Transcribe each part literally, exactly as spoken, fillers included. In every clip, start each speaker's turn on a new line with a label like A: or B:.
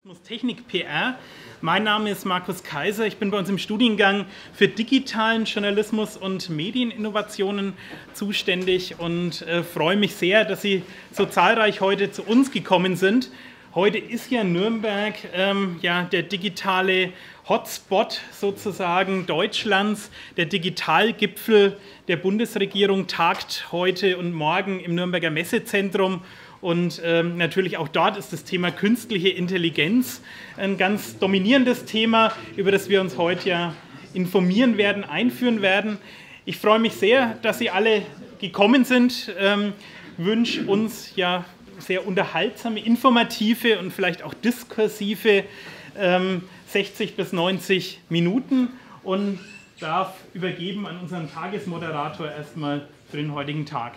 A: Technik P R. Mein Name ist Markus Kaiser. Ich bin bei uns im Studiengang für digitalen Journalismus und Medieninnovationen zuständig und äh, freue mich sehr, dass Sie so zahlreich heute zu uns gekommen sind. Heute ist ja Nürnberg ähm, ja, der digitale Hotspot sozusagen Deutschlands. Der Digitalgipfel der Bundesregierung tagt heute und morgen im Nürnberger Messezentrum. Und ähm, natürlich auch dort ist das Thema künstliche Intelligenz ein ganz dominierendes Thema, über das wir uns heute ja informieren werden, einführen werden. Ich freue mich sehr, dass Sie alle gekommen sind. Ähm, wünsche uns ja sehr unterhaltsame, informative und vielleicht auch diskursive ähm, sechzig bis neunzig Minuten und darf übergeben an unseren Tagesmoderator erstmal für den heutigen Tag.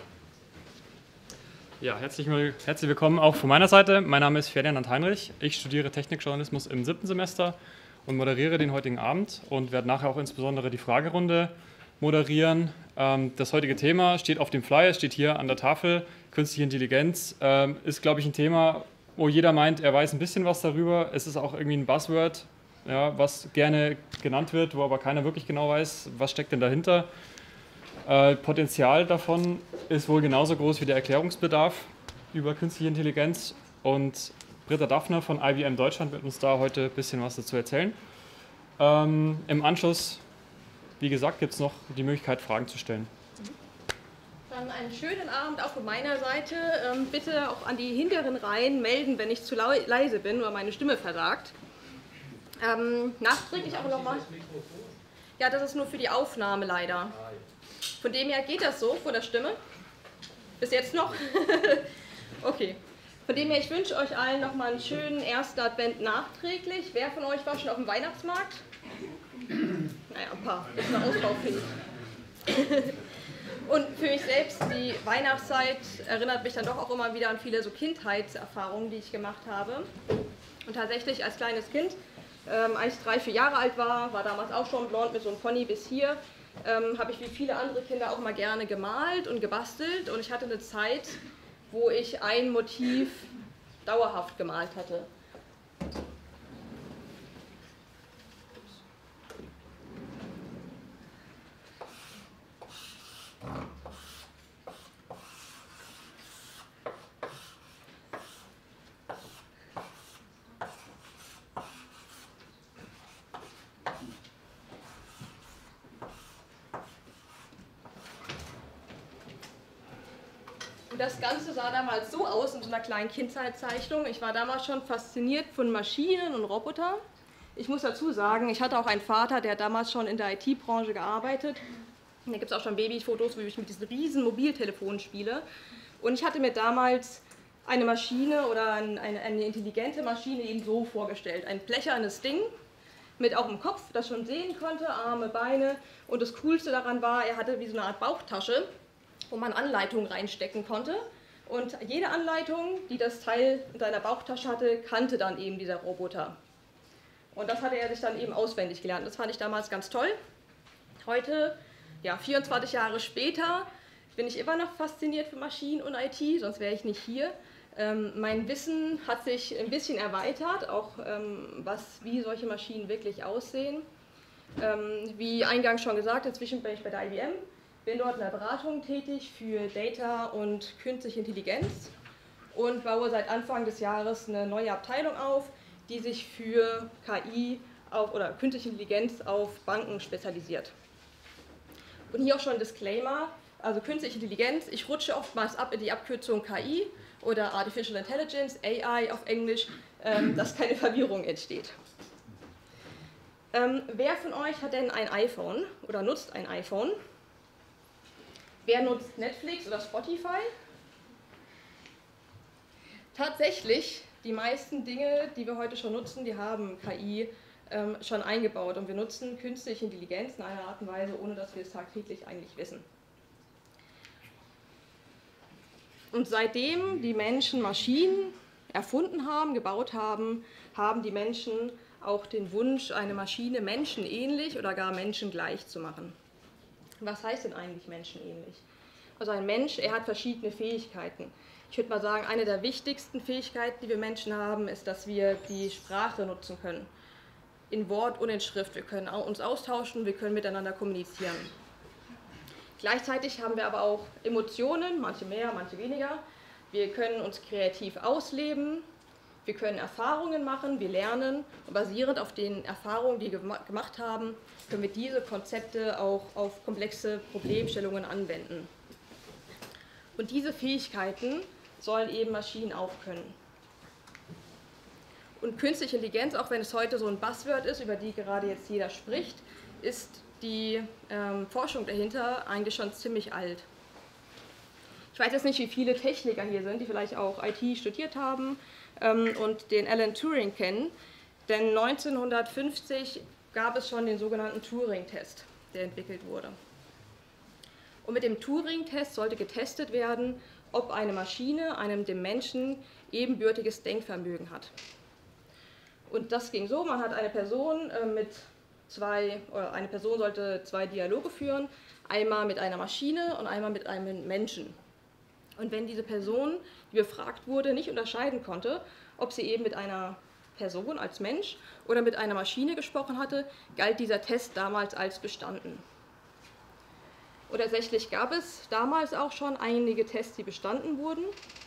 B: Ja, herzlich, herzlich willkommen auch von meiner Seite. Mein Name ist Ferdinand Heinrich. Ich studiere Technikjournalismus im siebten Semester und moderiere den heutigen Abend und werde nachher auch insbesondere die Fragerunde moderieren. Das heutige Thema steht auf dem Flyer, steht hier an der Tafel. Künstliche Intelligenz ist, glaube ich, ein Thema, wo jeder meint, er weiß ein bisschen was darüber. Es ist auch irgendwie ein Buzzword, ja, was gerne genannt wird, wo aber keiner wirklich genau weiß, was steckt denn dahinter. Äh, Potenzial davon ist wohl genauso groß wie der Erklärungsbedarf über künstliche Intelligenz und Britta Daffner von I B M Deutschland wird uns da heute ein bisschen was dazu erzählen. Ähm, Im Anschluss, wie gesagt, gibt es noch die Möglichkeit, Fragen zu stellen.
C: Dann einen schönen Abend auch von meiner Seite. Ähm, bitte auch an die hinteren Reihen melden, wenn ich zu leise bin oder meine Stimme versagt. Ähm, nachträglich auch nochmal. Ja, das ist nur für die Aufnahme leider. Von dem her geht das so, von der Stimme? Bis jetzt noch? Okay. Von dem her, ich wünsche euch allen nochmal einen schönen ersten Advent nachträglich. Wer von euch war schon auf dem Weihnachtsmarkt? Naja, ein paar. Das ist eine ausbaufähig. Und für mich selbst, die Weihnachtszeit erinnert mich dann doch auch immer wieder an viele so Kindheitserfahrungen, die ich gemacht habe. Und tatsächlich als kleines Kind, ähm, als ich drei, vier Jahre alt war, war damals auch schon blond mit so einem Pony bis hier, Ähm, habe ich wie viele andere Kinder auch immer gerne gemalt und gebastelt und ich hatte eine Zeit, wo ich ein Motiv dauerhaft gemalt hatte. Das Ganze sah damals so aus in so einer kleinen Kindheitszeichnung. Ich war damals schon fasziniert von Maschinen und Robotern. Ich muss dazu sagen, ich hatte auch einen Vater, der hat damals schon in der I T-Branche gearbeitet. Da gibt es auch schon Babyfotos, wo ich mit diesen riesen Mobiltelefonen spiele. Und ich hatte mir damals eine Maschine oder eine, eine intelligente Maschine eben so vorgestellt. Ein blechernes Ding mit auch einem Kopf, das schon sehen konnte, Arme, Beine. Und das Coolste daran war, er hatte wie so eine Art Bauchtasche, wo man Anleitungen reinstecken konnte. Und jede Anleitung, die das Teil in seiner Bauchtasche hatte, kannte dann eben dieser Roboter. Und das hatte er sich dann eben auswendig gelernt. Das fand ich damals ganz toll. Heute, ja, vierundzwanzig Jahre später, bin ich immer noch fasziniert von Maschinen und I T, sonst wäre ich nicht hier. Ähm, mein Wissen hat sich ein bisschen erweitert, auch ähm, was, wie solche Maschinen wirklich aussehen. Ähm, wie eingangs schon gesagt, inzwischen bin ich bei der I B M. Bin dort in der Beratung tätig für Data und künstliche Intelligenz und baue seit Anfang des Jahres eine neue Abteilung auf, die sich für K I auf, oder künstliche Intelligenz auf Banken spezialisiert. Und hier auch schon ein Disclaimer, also künstliche Intelligenz, ich rutsche oftmals ab in die Abkürzung K I oder Artificial Intelligence, A I auf Englisch, ähm, dass keine Verwirrung entsteht. Ähm, wer von euch hat denn ein iPhone oder nutzt ein iPhone? Wer nutzt Netflix oder Spotify? Tatsächlich, die meisten Dinge, die wir heute schon nutzen, die haben K I ähm, schon eingebaut. Und wir nutzen künstliche Intelligenz in einer Art und Weise, ohne dass wir es tagtäglich eigentlich wissen. Und seitdem die Menschen Maschinen erfunden haben, gebaut haben, haben die Menschen auch den Wunsch, eine Maschine menschenähnlich oder gar menschengleich zu machen. Was heißt denn eigentlich menschenähnlich? Also ein Mensch, er hat verschiedene Fähigkeiten. Ich würde mal sagen, eine der wichtigsten Fähigkeiten, die wir Menschen haben, ist, dass wir die Sprache nutzen können. In Wort und in Schrift. Wir können uns austauschen, wir können miteinander kommunizieren. Gleichzeitig haben wir aber auch Emotionen, manche mehr, manche weniger. Wir können uns kreativ ausleben, wir können Erfahrungen machen, wir lernen und basierend auf den Erfahrungen, die wir gemacht haben, können wir diese Konzepte auch auf komplexe Problemstellungen anwenden. Und diese Fähigkeiten sollen eben Maschinen auch können. Und künstliche Intelligenz, auch wenn es heute so ein Buzzword ist, über die gerade jetzt jeder spricht, ist die ähm, Forschung dahinter eigentlich schon ziemlich alt. Ich weiß jetzt nicht, wie viele Techniker hier sind, die vielleicht auch I T studiert haben ähm, und den Alan Turing kennen, denn neunzehnhundertfünfzig gab es schon den sogenannten Turing-Test, der entwickelt wurde. Und mit dem Turing-Test sollte getestet werden, ob eine Maschine einem dem Menschen ebenbürtiges Denkvermögen hat. Und das ging so, man hat eine Person äh, mit zwei, oder eine Person sollte zwei Dialoge führen, einmal mit einer Maschine und einmal mit einem Menschen. Und wenn diese Person, die befragt wurde, nicht unterscheiden konnte, ob sie eben mit einer Person als Mensch oder mit einer Maschine gesprochen hatte, galt dieser Test damals als bestanden. Und tatsächlich gab es damals auch schon einige Tests, die bestanden wurden.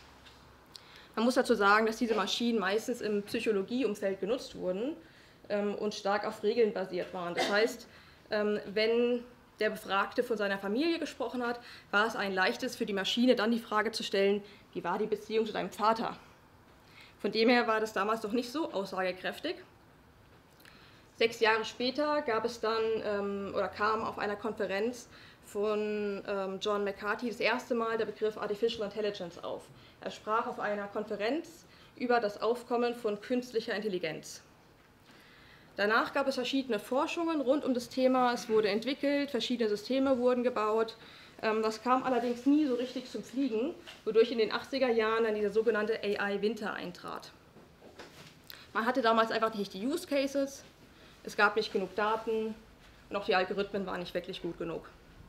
C: Man muss dazu sagen, dass diese Maschinen meistens im Psychologieumfeld genutzt wurden ähm, und stark auf Regeln basiert waren. Das heißt, ähm, wenn der Befragte von seiner Familie gesprochen hat, war es ein leichtes für die Maschine, dann die Frage zu stellen, wie war die Beziehung zu deinem Vater? Von dem her war das damals noch nicht so aussagekräftig. Sechs Jahre später gab es dann, ähm, oder kam auf einer Konferenz von ähm, John McCarthy das erste Mal der Begriff Artificial Intelligence auf. Er sprach auf einer Konferenz über das Aufkommen von künstlicher Intelligenz. Danach gab es verschiedene Forschungen rund um das Thema, es wurde entwickelt, verschiedene Systeme wurden gebaut. Das kam allerdings nie so richtig zum Fliegen, wodurch in den achtziger Jahren dann dieser sogenannte A I-Winter eintrat. Man hatte damals einfach nicht die Use Cases, es gab nicht genug Daten und auch die Algorithmen waren nicht wirklich gut genug.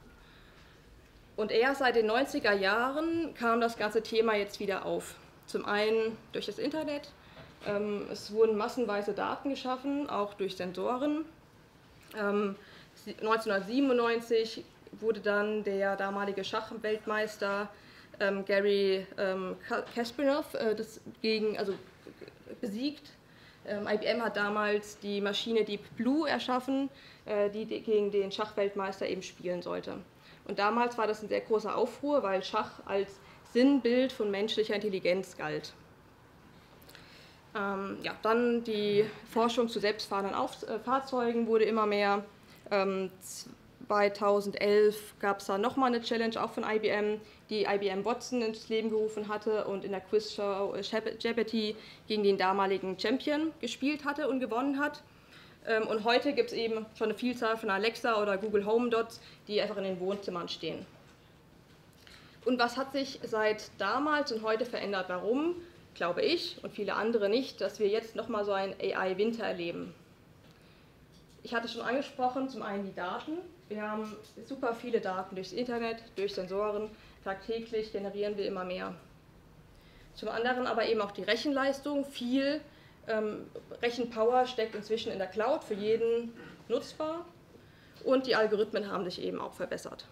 C: Und erst seit den neunziger Jahren kam das ganze Thema jetzt wieder auf. Zum einen durch das Internet, ähm, es wurden massenweise Daten geschaffen, auch durch Sensoren. Ähm, neunzehnhundertsiebenundneunzig wurde dann der damalige Schachweltmeister ähm, Garry ähm, Kasparov äh, das gegen, also besiegt. Ähm, I B M hat damals die Maschine Deep Blue erschaffen, äh, die gegen den Schachweltmeister eben spielen sollte. Und damals war das ein sehr großer Aufruhr, weil Schach als Sinnbild von menschlicher Intelligenz galt. Ähm, ja, dann die Forschung zu selbstfahrenden Auf äh, Fahrzeugen wurde immer mehr. Ähm, zweitausendelf gab es da nochmal eine Challenge, auch von I B M, die I B M Watson ins Leben gerufen hatte und in der Quizshow Jeopardy gegen den damaligen Champion gespielt hatte und gewonnen hat. Und heute gibt es eben schon eine Vielzahl von Alexa oder Google Home Dots, die einfach in den Wohnzimmern stehen. Und was hat sich seit damals und heute verändert? Warum, glaube ich und viele andere nicht, dass wir jetzt nochmal so einen A I-Winter erleben? Ich hatte schon angesprochen, zum einen die Daten. Wir haben super viele Daten durchs Internet, durch Sensoren. Tagtäglich generieren wir immer mehr. Zum anderen aber eben auch die Rechenleistung. Viel ähm, Rechenpower steckt inzwischen in der Cloud, für jeden nutzbar. Und die Algorithmen haben sich eben auch verbessert.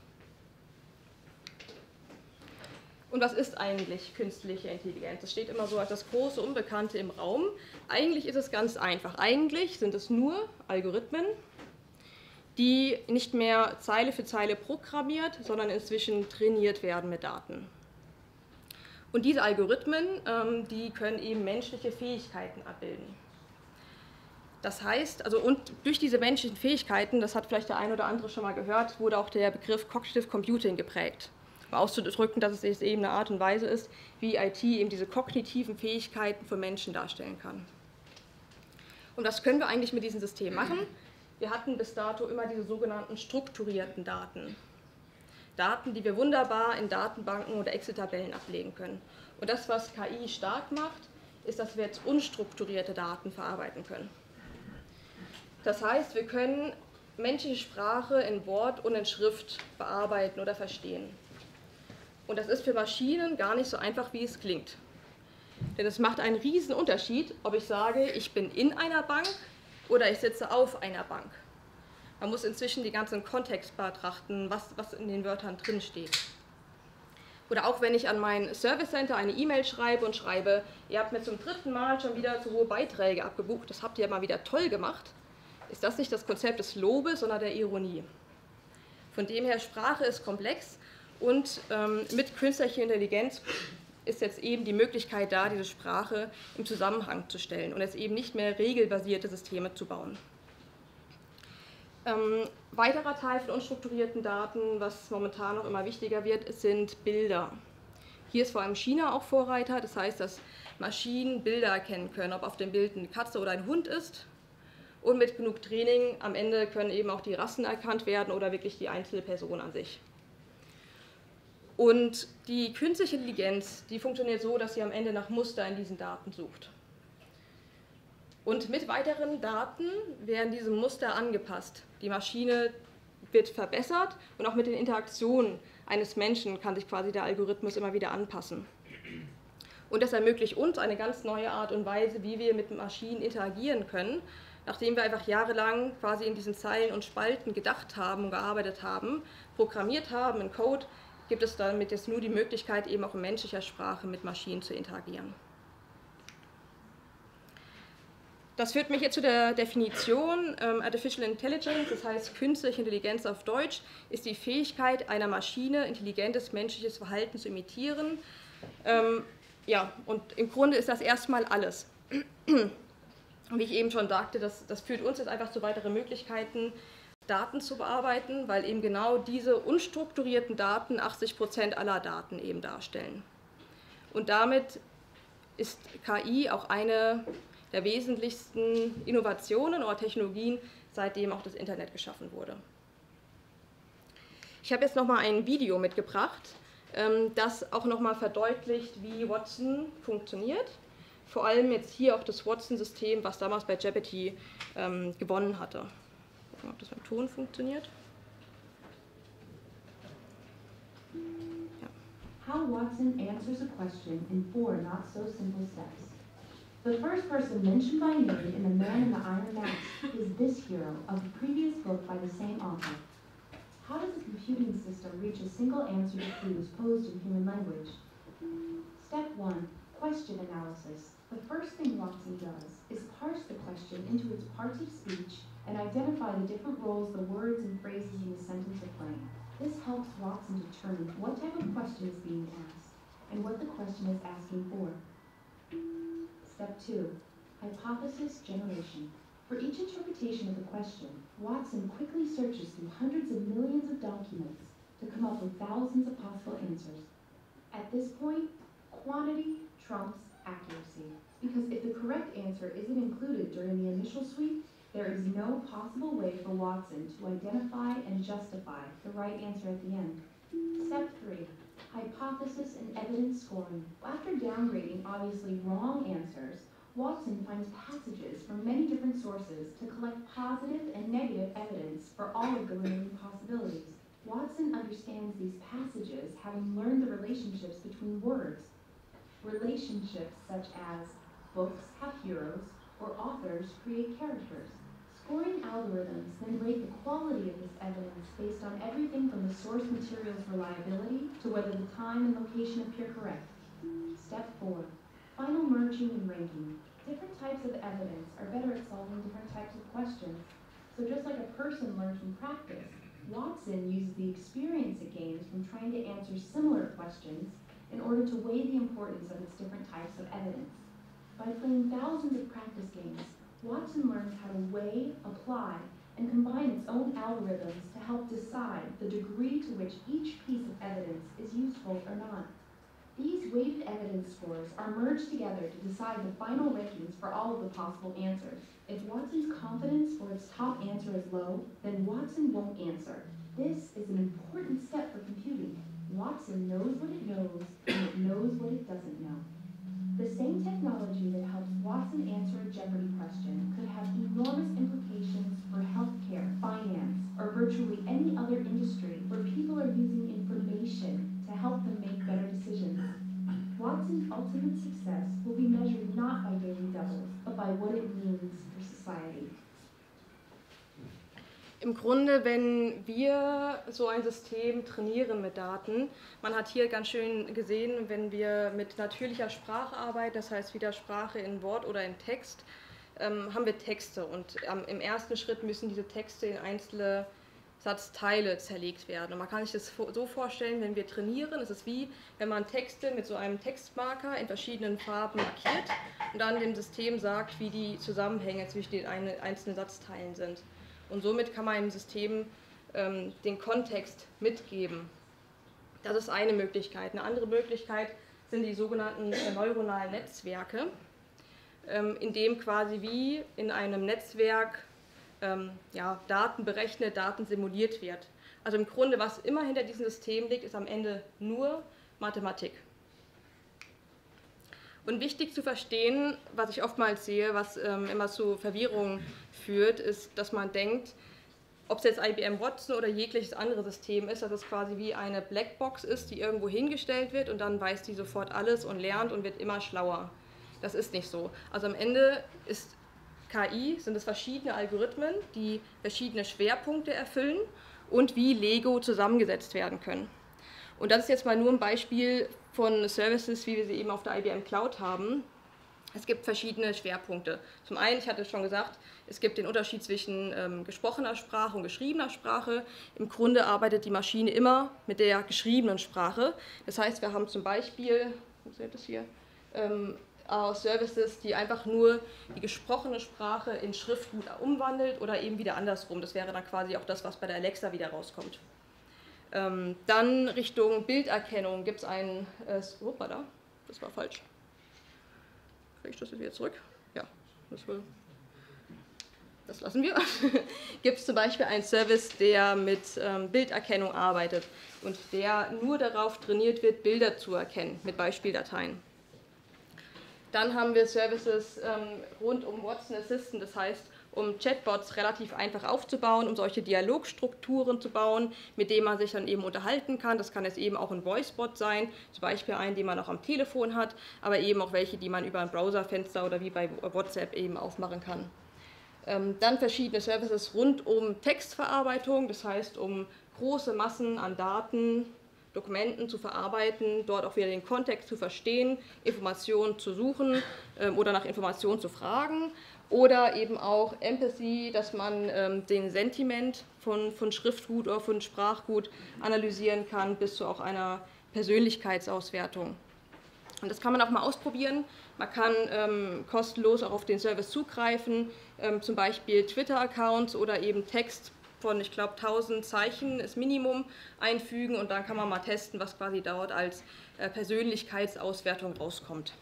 C: Und was ist eigentlich künstliche Intelligenz? Das steht immer so als das große Unbekannte im Raum. Eigentlich ist es ganz einfach. Eigentlich sind es nur Algorithmen, die nicht mehr Zeile für Zeile programmiert, sondern inzwischen trainiert werden mit Daten. Und diese Algorithmen, ähm, die können eben menschliche Fähigkeiten abbilden. Das heißt, also und durch diese menschlichen Fähigkeiten, das hat vielleicht der eine oder andere schon mal gehört, wurde auch der Begriff Cognitive Computing geprägt. Um auszudrücken, dass es eben eine Art und Weise ist, wie I T eben diese kognitiven Fähigkeiten von Menschen darstellen kann. Und was können wir eigentlich mit diesem System machen? Wir hatten bis dato immer diese sogenannten strukturierten Daten. Daten, die wir wunderbar in Datenbanken oder Excel-Tabellen ablegen können. Und das, was K I stark macht, ist, dass wir jetzt unstrukturierte Daten verarbeiten können. Das heißt, wir können menschliche Sprache in Wort und in Schrift bearbeiten oder verstehen. Und das ist für Maschinen gar nicht so einfach, wie es klingt. Denn es macht einen riesen Unterschied, ob ich sage, ich bin in einer Bank oder ich sitze auf einer Bank. Man muss inzwischen den ganzen Kontext betrachten, was, was in den Wörtern drin steht. Oder auch wenn ich an mein Service Center eine E-Mail schreibe und schreibe, ihr habt mir zum dritten Mal schon wieder zu hohe Beiträge abgebucht, das habt ihr mal wieder toll gemacht, ist das nicht das Konzept des Lobes, sondern der Ironie. Von dem her, Sprache ist komplex und ähm, mit künstlicher Intelligenz ist jetzt eben die Möglichkeit da, diese Sprache im Zusammenhang zu stellen und jetzt eben nicht mehr regelbasierte Systeme zu bauen. Ähm, weiterer Teil von unstrukturierten Daten, was momentan noch immer wichtiger wird, sind Bilder. Hier ist vor allem China auch Vorreiter, das heißt, dass Maschinen Bilder erkennen können, ob auf dem Bild eine Katze oder ein Hund ist. Und mit genug Training am Ende können eben auch die Rassen erkannt werden oder wirklich die einzelne Person an sich. Und die künstliche Intelligenz, die funktioniert so, dass sie am Ende nach Muster in diesen Daten sucht. Und mit weiteren Daten werden diese Muster angepasst. Die Maschine wird verbessert und auch mit den Interaktionen eines Menschen kann sich quasi der Algorithmus immer wieder anpassen. Und das ermöglicht uns eine ganz neue Art und Weise, wie wir mit Maschinen interagieren können, nachdem wir einfach jahrelang quasi in diesen Zeilen und Spalten gedacht haben und gearbeitet haben, programmiert haben in Code, gibt es damit jetzt nur die Möglichkeit, eben auch in menschlicher Sprache mit Maschinen zu interagieren. Das führt mich jetzt zu der Definition. Ähm, Artificial Intelligence, das heißt künstliche Intelligenz auf Deutsch, ist die Fähigkeit einer Maschine, intelligentes menschliches Verhalten zu imitieren. Ähm, ja, und im Grunde ist das erstmal alles. Wie ich eben schon sagte, das, das führt uns jetzt einfach zu weiteren Möglichkeiten, Daten zu bearbeiten, weil eben genau diese unstrukturierten Daten achtzig Prozent aller Daten eben darstellen. Und damit ist K I auch eine der wesentlichsten Innovationen oder Technologien, seitdem auch das Internet geschaffen wurde. Ich habe jetzt noch mal ein Video mitgebracht, das auch noch mal verdeutlicht, wie Watson funktioniert. Vor allem jetzt hier auch das Watson-System, was damals bei Jeopardy ähm, gewonnen hatte. Gucken, ob das beim Ton funktioniert.
D: Ja. How Watson answers a question in four not so simple steps. The first person mentioned by name in The Man in the Iron Mask is this hero of a previous book by the same author. How does a computing system reach a single answer to clues posed in human language? Step one, question analysis. The first thing Watson does is parse the question into its parts of speech and identify the different roles the words and phrases in the sentence are playing. This helps Watson determine what type of question is being asked and what the question is asking for. Step two, hypothesis generation. For each interpretation of the question, Watson quickly searches through hundreds of millions of documents to come up with thousands of possible answers. At this point, quantity trumps accuracy, because if the correct answer isn't included during the initial sweep, there is no possible way for Watson to identify and justify the right answer at the end. Step three, hypothesis and evidence scoring. After downgrading obviously wrong answers, Watson finds passages from many different sources to collect positive and negative evidence for all of the remaining possibilities. Watson understands these passages having learned the relationships between words. Relationships such as books have heroes or authors create characters. Scoring algorithms then rate the quality of this evidence based on everything from the source material's reliability to whether the time and location appear correct. Step four, final merging and ranking. Different types of evidence are better at solving different types of questions. So just like a person learns from practice, Watson uses the experience it gains from trying to answer similar questions in order to weigh the importance of its different types of evidence. By playing thousands of practice games, Watson learns how to weigh, apply, and combine its own algorithms to help decide the degree to which each piece of evidence is useful or not. These weighted evidence scores are merged together to decide the final rankings for all of the possible answers. If Watson's confidence for its top answer is low, then Watson won't answer. This is an important step for computing. Watson knows what it knows, and it knows what it doesn't know. The same technology that helps Watson answer a Jeopardy question could have enormous implications for healthcare, finance, or virtually any other industry where people are using information to help them make Watson's ultimate success will be measured not by daily doubles, but by what it means for society.
C: Im Grunde, wenn wir so ein System trainieren mit Daten, man hat hier ganz schön gesehen, wenn wir mit natürlicher Sprache arbeiten, das heißt wieder Sprache in Wort oder in Text, ähm, haben wir Texte und ähm, im ersten Schritt müssen diese Texte in einzelne Satzteile zerlegt werden. Und man kann sich das so vorstellen, wenn wir trainieren, ist es wie, wenn man Texte mit so einem Textmarker in verschiedenen Farben markiert und dann dem System sagt, wie die Zusammenhänge zwischen den einzelnen Satzteilen sind. Und somit kann man dem System ähm, den Kontext mitgeben. Das ist eine Möglichkeit. Eine andere Möglichkeit sind die sogenannten äh, neuronalen Netzwerke, ähm, in dem quasi wie in einem Netzwerk ähm, ja, Daten berechnet, Daten simuliert wird. Also im Grunde, was immer hinter diesem System liegt, ist am Ende nur Mathematik. Und wichtig zu verstehen, was ich oftmals sehe, was ähm, immer zu Verwirrung führt, ist, dass man denkt, ob es jetzt I B M Watson oder jegliches andere System ist, dass es quasi wie eine Blackbox ist, die irgendwo hingestellt wird und dann weiß die sofort alles und lernt und wird immer schlauer. Das ist nicht so. Also am Ende ist K I, sind es verschiedene Algorithmen, die verschiedene Schwerpunkte erfüllen und wie Lego zusammengesetzt werden können. Und das ist jetzt mal nur ein Beispiel von Services, wie wir sie eben auf der I B M Cloud haben. Es gibt verschiedene Schwerpunkte. Zum einen, ich hatte schon gesagt, es gibt den Unterschied zwischen ähm, gesprochener Sprache und geschriebener Sprache. Im Grunde arbeitet die Maschine immer mit der geschriebenen Sprache. Das heißt, wir haben zum Beispiel, wo seht das hier, ähm, Services, die einfach nur die gesprochene Sprache in Schriftgut umwandelt oder eben wieder andersrum. Das wäre dann quasi auch das, was bei der Alexa wieder rauskommt. Ähm, dann Richtung Bilderkennung gibt es einen, äh, hoppala, das war falsch. Kriege ich das jetzt wieder zurück? Ja, das, will, das lassen wir. Gibt es zum Beispiel einen Service, der mit ähm, Bilderkennung arbeitet und der nur darauf trainiert wird, Bilder zu erkennen mit Beispieldateien. Dann haben wir Services ähm, rund um Watson Assistant, das heißt, um Chatbots relativ einfach aufzubauen, um solche Dialogstrukturen zu bauen, mit denen man sich dann eben unterhalten kann. Das kann jetzt eben auch ein Voicebot sein, zum Beispiel einen, den man auch am Telefon hat, aber eben auch welche, die man über ein Browserfenster oder wie bei WhatsApp eben aufmachen kann. Ähm, dann verschiedene Services rund um Textverarbeitung, das heißt, um große Massen an Daten, Dokumenten zu verarbeiten, dort auch wieder den Kontext zu verstehen, Informationen zu suchen ähm, oder nach Informationen zu fragen. Oder eben auch Empathy, dass man ähm, den Sentiment von, von Schriftgut oder von Sprachgut analysieren kann, bis zu auch einer Persönlichkeitsauswertung. Und das kann man auch mal ausprobieren. Man kann ähm, kostenlos auch auf den Service zugreifen, ähm, zum Beispiel Twitter-Accounts oder eben Text von, ich glaube, tausend Zeichen ist Minimum einfügen und dann kann man mal testen, was quasi dort als äh, Persönlichkeitsauswertung rauskommt.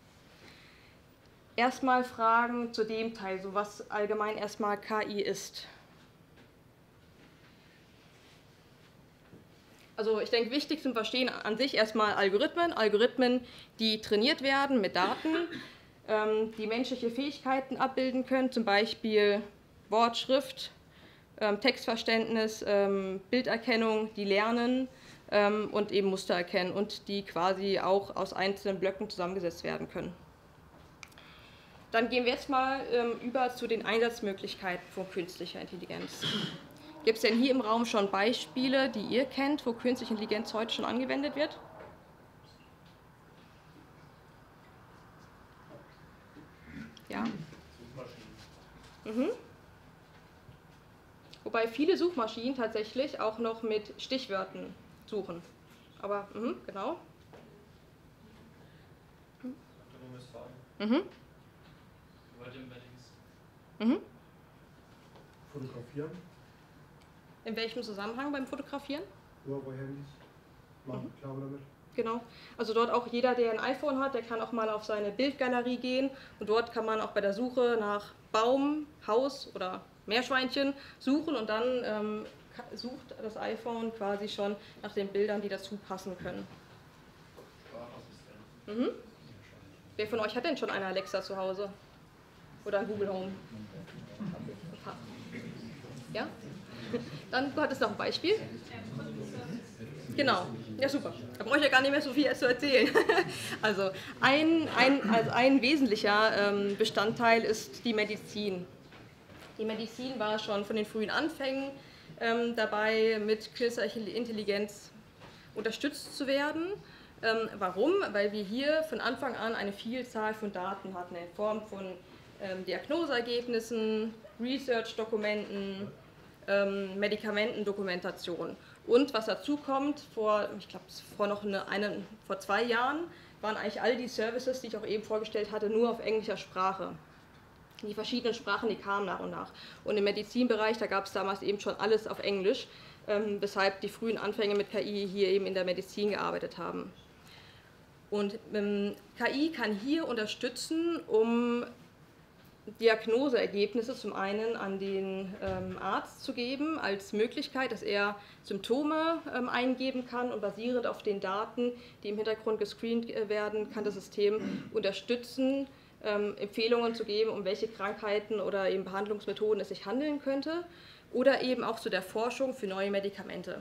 C: Erstmal Fragen zu dem Teil, so was allgemein erstmal K I ist. Also ich denke, wichtig zum Verstehen an sich erstmal Algorithmen, Algorithmen, die trainiert werden mit Daten, ähm, die menschliche Fähigkeiten abbilden können, zum Beispiel Wort, Schrift, ähm, Textverständnis, ähm, Bilderkennung, die lernen ähm, und eben Muster erkennen und die quasi auch aus einzelnen Blöcken zusammengesetzt werden können. Dann gehen wir jetzt mal ähm, über zu den Einsatzmöglichkeiten von künstlicher Intelligenz. Gibt es denn hier im Raum schon Beispiele, die ihr kennt, wo künstliche Intelligenz heute schon angewendet wird? Ja. Mhm. Wobei viele Suchmaschinen tatsächlich auch noch mit Stichwörtern suchen. Aber, mh, genau. Mhm. Mhm.
E: Fotografieren.
C: In welchem Zusammenhang beim Fotografieren?
E: Nur bei Handys. Machen mhm. Klar damit.
C: Genau. Also dort auch jeder, der ein iPhone hat, der kann auch mal auf seine Bildgalerie gehen und dort kann man auch bei der Suche nach Baum, Haus oder Meerschweinchen suchen und dann ähm, sucht das iPhone quasi schon nach den Bildern, die dazu passen können. Mhm. Wer von euch hat denn schon eine Alexa zu Hause? Oder ein Google Home? Ja? Dann hat es noch ein Beispiel. Genau, Ja, super. Da brauche ich ja gar nicht mehr so viel zu erzählen. Also ein, ein, also ein wesentlicher ähm, Bestandteil ist die Medizin. Die Medizin war schon von den frühen Anfängen ähm, dabei, mit künstlicher Intelligenz unterstützt zu werden. Ähm, warum? Weil wir hier von Anfang an eine Vielzahl von Daten hatten, in Form von ähm, Diagnoseergebnissen, Research-Dokumenten, ähm, Medikamentendokumentation. Und was dazu kommt, vor, ich glaube, vor noch eine, eine, vor zwei Jahren waren eigentlich all die Services, die ich auch eben vorgestellt hatte, nur auf englischer Sprache. Die verschiedenen Sprachen, die kamen nach und nach. Und im Medizinbereich, da gab es damals eben schon alles auf Englisch, ähm, weshalb die frühen Anfänge mit K I hier eben in der Medizin gearbeitet haben. Und ähm, K I kann hier unterstützen, um Diagnoseergebnisse zum einen an den ähm, Arzt zu geben, als Möglichkeit, dass er Symptome ähm, eingeben kann und basierend auf den Daten, die im Hintergrund gescreent werden, kann das System unterstützen, ähm, Empfehlungen zu geben, um welche Krankheiten oder eben Behandlungsmethoden es sich handeln könnte, oder eben auch zu der Forschung für neue Medikamente.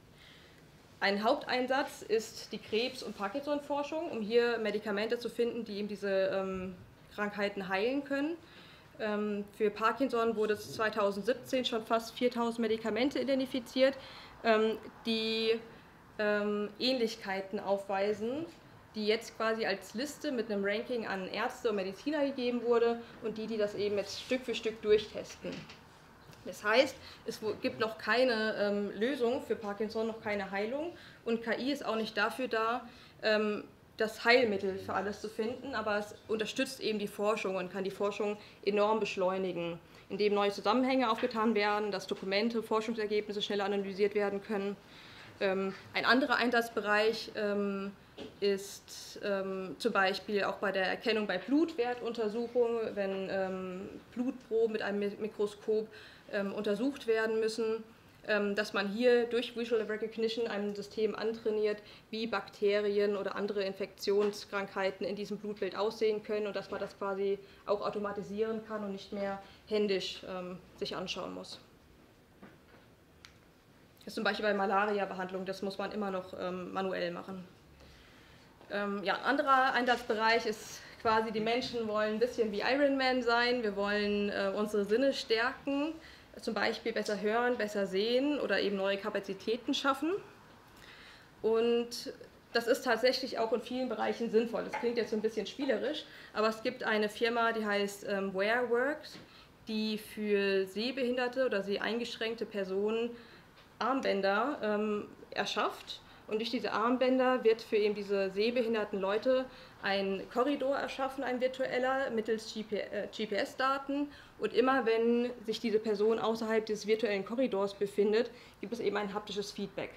C: Ein Haupteinsatz ist die Krebs- und Parkinson-Forschung, um hier Medikamente zu finden, die eben diese ähm, Krankheiten heilen können. Ähm, für Parkinson wurde es zweitausendsiebzehn schon fast viertausend Medikamente identifiziert, ähm, die ähm, Ähnlichkeiten aufweisen, die jetzt quasi als Liste mit einem Ranking an Ärzte und Mediziner gegeben wurde und die, die das eben jetzt Stück für Stück durchtesten. Das heißt, es gibt noch keine ähm, Lösung für Parkinson, noch keine Heilung, und K I ist auch nicht dafür da, ähm, das Heilmittel für alles zu finden, aber es unterstützt eben die Forschung und kann die Forschung enorm beschleunigen, indem neue Zusammenhänge aufgetan werden, dass Dokumente, Forschungsergebnisse schneller analysiert werden können. Ähm, ein anderer Einsatzbereich ähm, ist ähm, zum Beispiel auch bei der Erkennung bei Blutwertuntersuchungen, wenn ähm, Blutproben mit einem Mikroskop ähm, untersucht werden müssen, ähm, dass man hier durch Visual Recognition einem System antrainiert, wie Bakterien oder andere Infektionskrankheiten in diesem Blutbild aussehen können, und dass man das quasi auch automatisieren kann und nicht mehr händisch ähm, sich anschauen muss. Das ist zum Beispiel bei Malaria-Behandlung, das muss man immer noch ähm, manuell machen. Ähm, ja, ein anderer Einsatzbereich ist quasi, die Menschen wollen ein bisschen wie Iron Man sein, wir wollen äh, unsere Sinne stärken, zum Beispiel besser hören, besser sehen oder eben neue Kapazitäten schaffen. Und das ist tatsächlich auch in vielen Bereichen sinnvoll. Das klingt jetzt so ein bisschen spielerisch, aber es gibt eine Firma, die heißt ähm, WearWorks, die für sehbehinderte oder seheingeschränkte Personen Armbänder ähm, erschafft. Und durch diese Armbänder wird für eben diese sehbehinderten Leute ein Korridor erschaffen, ein virtueller, mittels G P S-Daten. Und immer wenn sich diese Person außerhalb des virtuellen Korridors befindet, gibt es eben ein haptisches Feedback.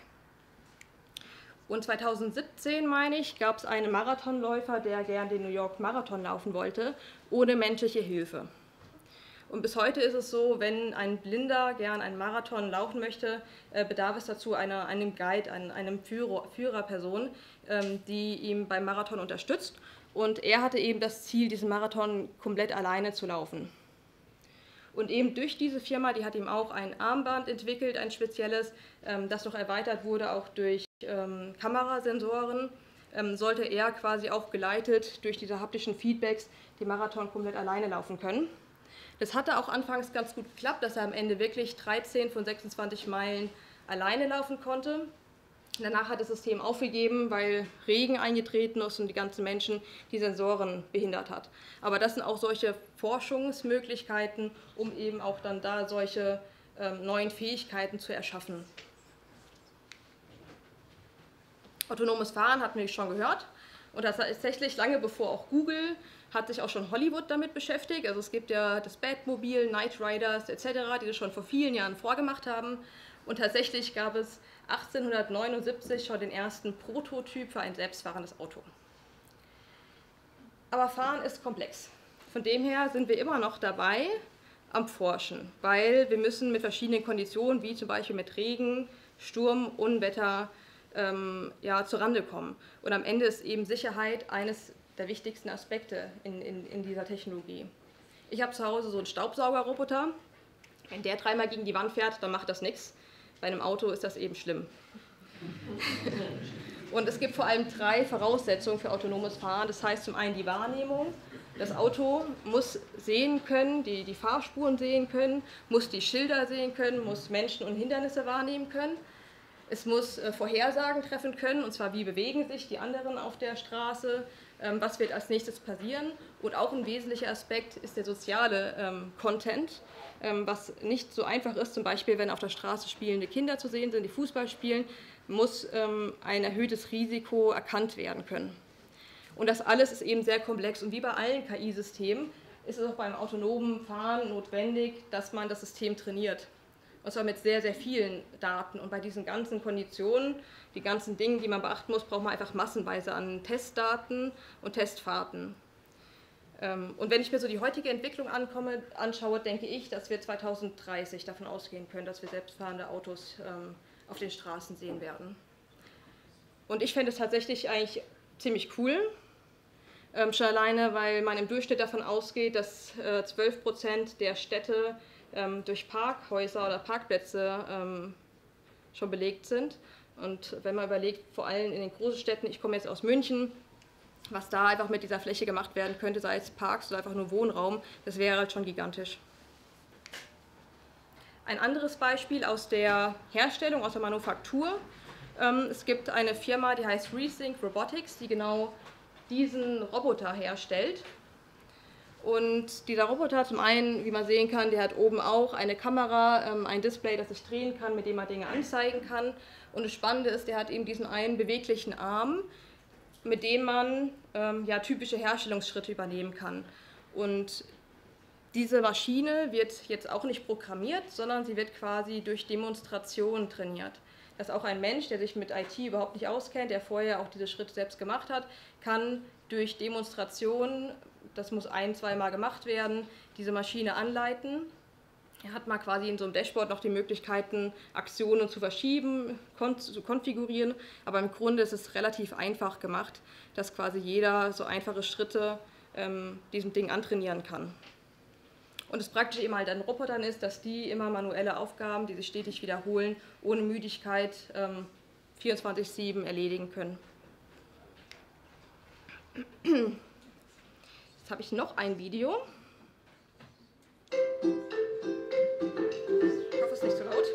C: Und zweitausendsiebzehn, meine ich, gab es einen Marathonläufer, der gern den New York Marathon laufen wollte, ohne menschliche Hilfe. Und bis heute ist es so, wenn ein Blinder gern einen Marathon laufen möchte, äh, bedarf es dazu einer, einem Guide, einem, einem Führer, Führerperson, ähm, die ihm beim Marathon unterstützt. Und er hatte eben das Ziel, diesen Marathon komplett alleine zu laufen. Und eben durch diese Firma, die hat ihm auch ein Armband entwickelt, ein spezielles, ähm, das noch erweitert wurde, auch durch ähm, Kamerasensoren, ähm, sollte er quasi auch geleitet durch diese haptischen Feedbacks den Marathon komplett alleine laufen können. Das hatte auch anfangs ganz gut geklappt, dass er am Ende wirklich dreizehn von sechsundzwanzig Meilen alleine laufen konnte. Danach hat das System aufgegeben, weil Regen eingetreten ist und die ganzen Menschen die Sensoren behindert hat. Aber das sind auch solche Forschungsmöglichkeiten, um eben auch dann da solche ähm, neuen Fähigkeiten zu erschaffen. Autonomes Fahren hatten wir schon gehört. Und tatsächlich lange bevor auch Google hat sich auch schon Hollywood damit beschäftigt. Also es gibt ja das Batmobil, Knight Riders et cetera, die das schon vor vielen Jahren vorgemacht haben. Und tatsächlich gab es achtzehnhundertneunundsiebzig schon den ersten Prototyp für ein selbstfahrendes Auto. Aber Fahren ist komplex. Von dem her sind wir immer noch dabei am Forschen, weil wir müssen mit verschiedenen Konditionen, wie zum Beispiel mit Regen, Sturm, Unwetter, ähm, ja, zurande kommen. Und am Ende ist eben Sicherheit eines der wichtigsten Aspekte in, in, in dieser Technologie. Ich habe zu Hause so einen Staubsaugerroboter. Wenn der dreimal gegen die Wand fährt, dann macht das nichts. Bei einem Auto ist das eben schlimm. Und es gibt vor allem drei Voraussetzungen für autonomes Fahren. Das heißt zum einen die Wahrnehmung. Das Auto muss sehen können, die, die Fahrspuren sehen können, muss die Schilder sehen können, muss Menschen und Hindernisse wahrnehmen können. Es muss äh, Vorhersagen treffen können, und zwar wie bewegen sich die anderen auf der Straße, ähm, was wird als nächstes passieren. Und auch ein wesentlicher Aspekt ist der soziale ähm, Content, ähm, was nicht so einfach ist. Zum Beispiel, wenn auf der Straße spielende Kinder zu sehen sind, die Fußball spielen, muss ähm, ein erhöhtes Risiko erkannt werden können. Und das alles ist eben sehr komplex. Und wie bei allen K I-Systemen ist es auch beim autonomen Fahren notwendig, dass man das System trainiert. Und zwar mit sehr, sehr vielen Daten. Und bei diesen ganzen Konditionen, die ganzen Dinge, die man beachten muss, braucht man einfach massenweise an Testdaten und Testfahrten. Und wenn ich mir so die heutige Entwicklung ankomme, anschaue, denke ich, dass wir zweitausenddreißig davon ausgehen können, dass wir selbstfahrende Autos auf den Straßen sehen werden. Und ich fände es tatsächlich eigentlich ziemlich cool. Ähm, schon alleine, weil man im Durchschnitt davon ausgeht, dass äh, zwölf Prozent der Städte ähm, durch Parkhäuser oder Parkplätze ähm, schon belegt sind. Und wenn man überlegt, vor allem in den großen Städten, ich komme jetzt aus München, was da einfach mit dieser Fläche gemacht werden könnte, sei es Parks oder einfach nur Wohnraum, das wäre halt schon gigantisch. Ein anderes Beispiel aus der Herstellung, aus der Manufaktur. Ähm, es gibt eine Firma, die heißt Resync Robotics, die genau diesen Roboter herstellt. Und dieser Roboter, zum einen, wie man sehen kann, der hat oben auch eine Kamera, ähm, ein Display, das sich drehen kann, mit dem man Dinge anzeigen kann. Und das Spannende ist, der hat eben diesen einen beweglichen Arm, mit dem man ähm, ja, typische Herstellungsschritte übernehmen kann. Und diese Maschine wird jetzt auch nicht programmiert, sondern sie wird quasi durch Demonstration trainiert. Dass auch ein Mensch, der sich mit I T überhaupt nicht auskennt, der vorher auch diese Schritte selbst gemacht hat, kann durch Demonstration, das muss ein-, zweimal gemacht werden, diese Maschine anleiten. Er hat mal quasi in so einem Dashboard noch die Möglichkeiten, Aktionen zu verschieben, kon zu konfigurieren, aber im Grunde ist es relativ einfach gemacht, dass quasi jeder so einfache Schritte ähm, diesem Ding antrainieren kann. Und das Praktische eben halt an Robotern ist, dass die immer manuelle Aufgaben, die sich stetig wiederholen, ohne Müdigkeit ähm, vierundzwanzig sieben erledigen können. Jetzt habe ich noch ein Video. Ich hoffe, es ist nicht zu laut.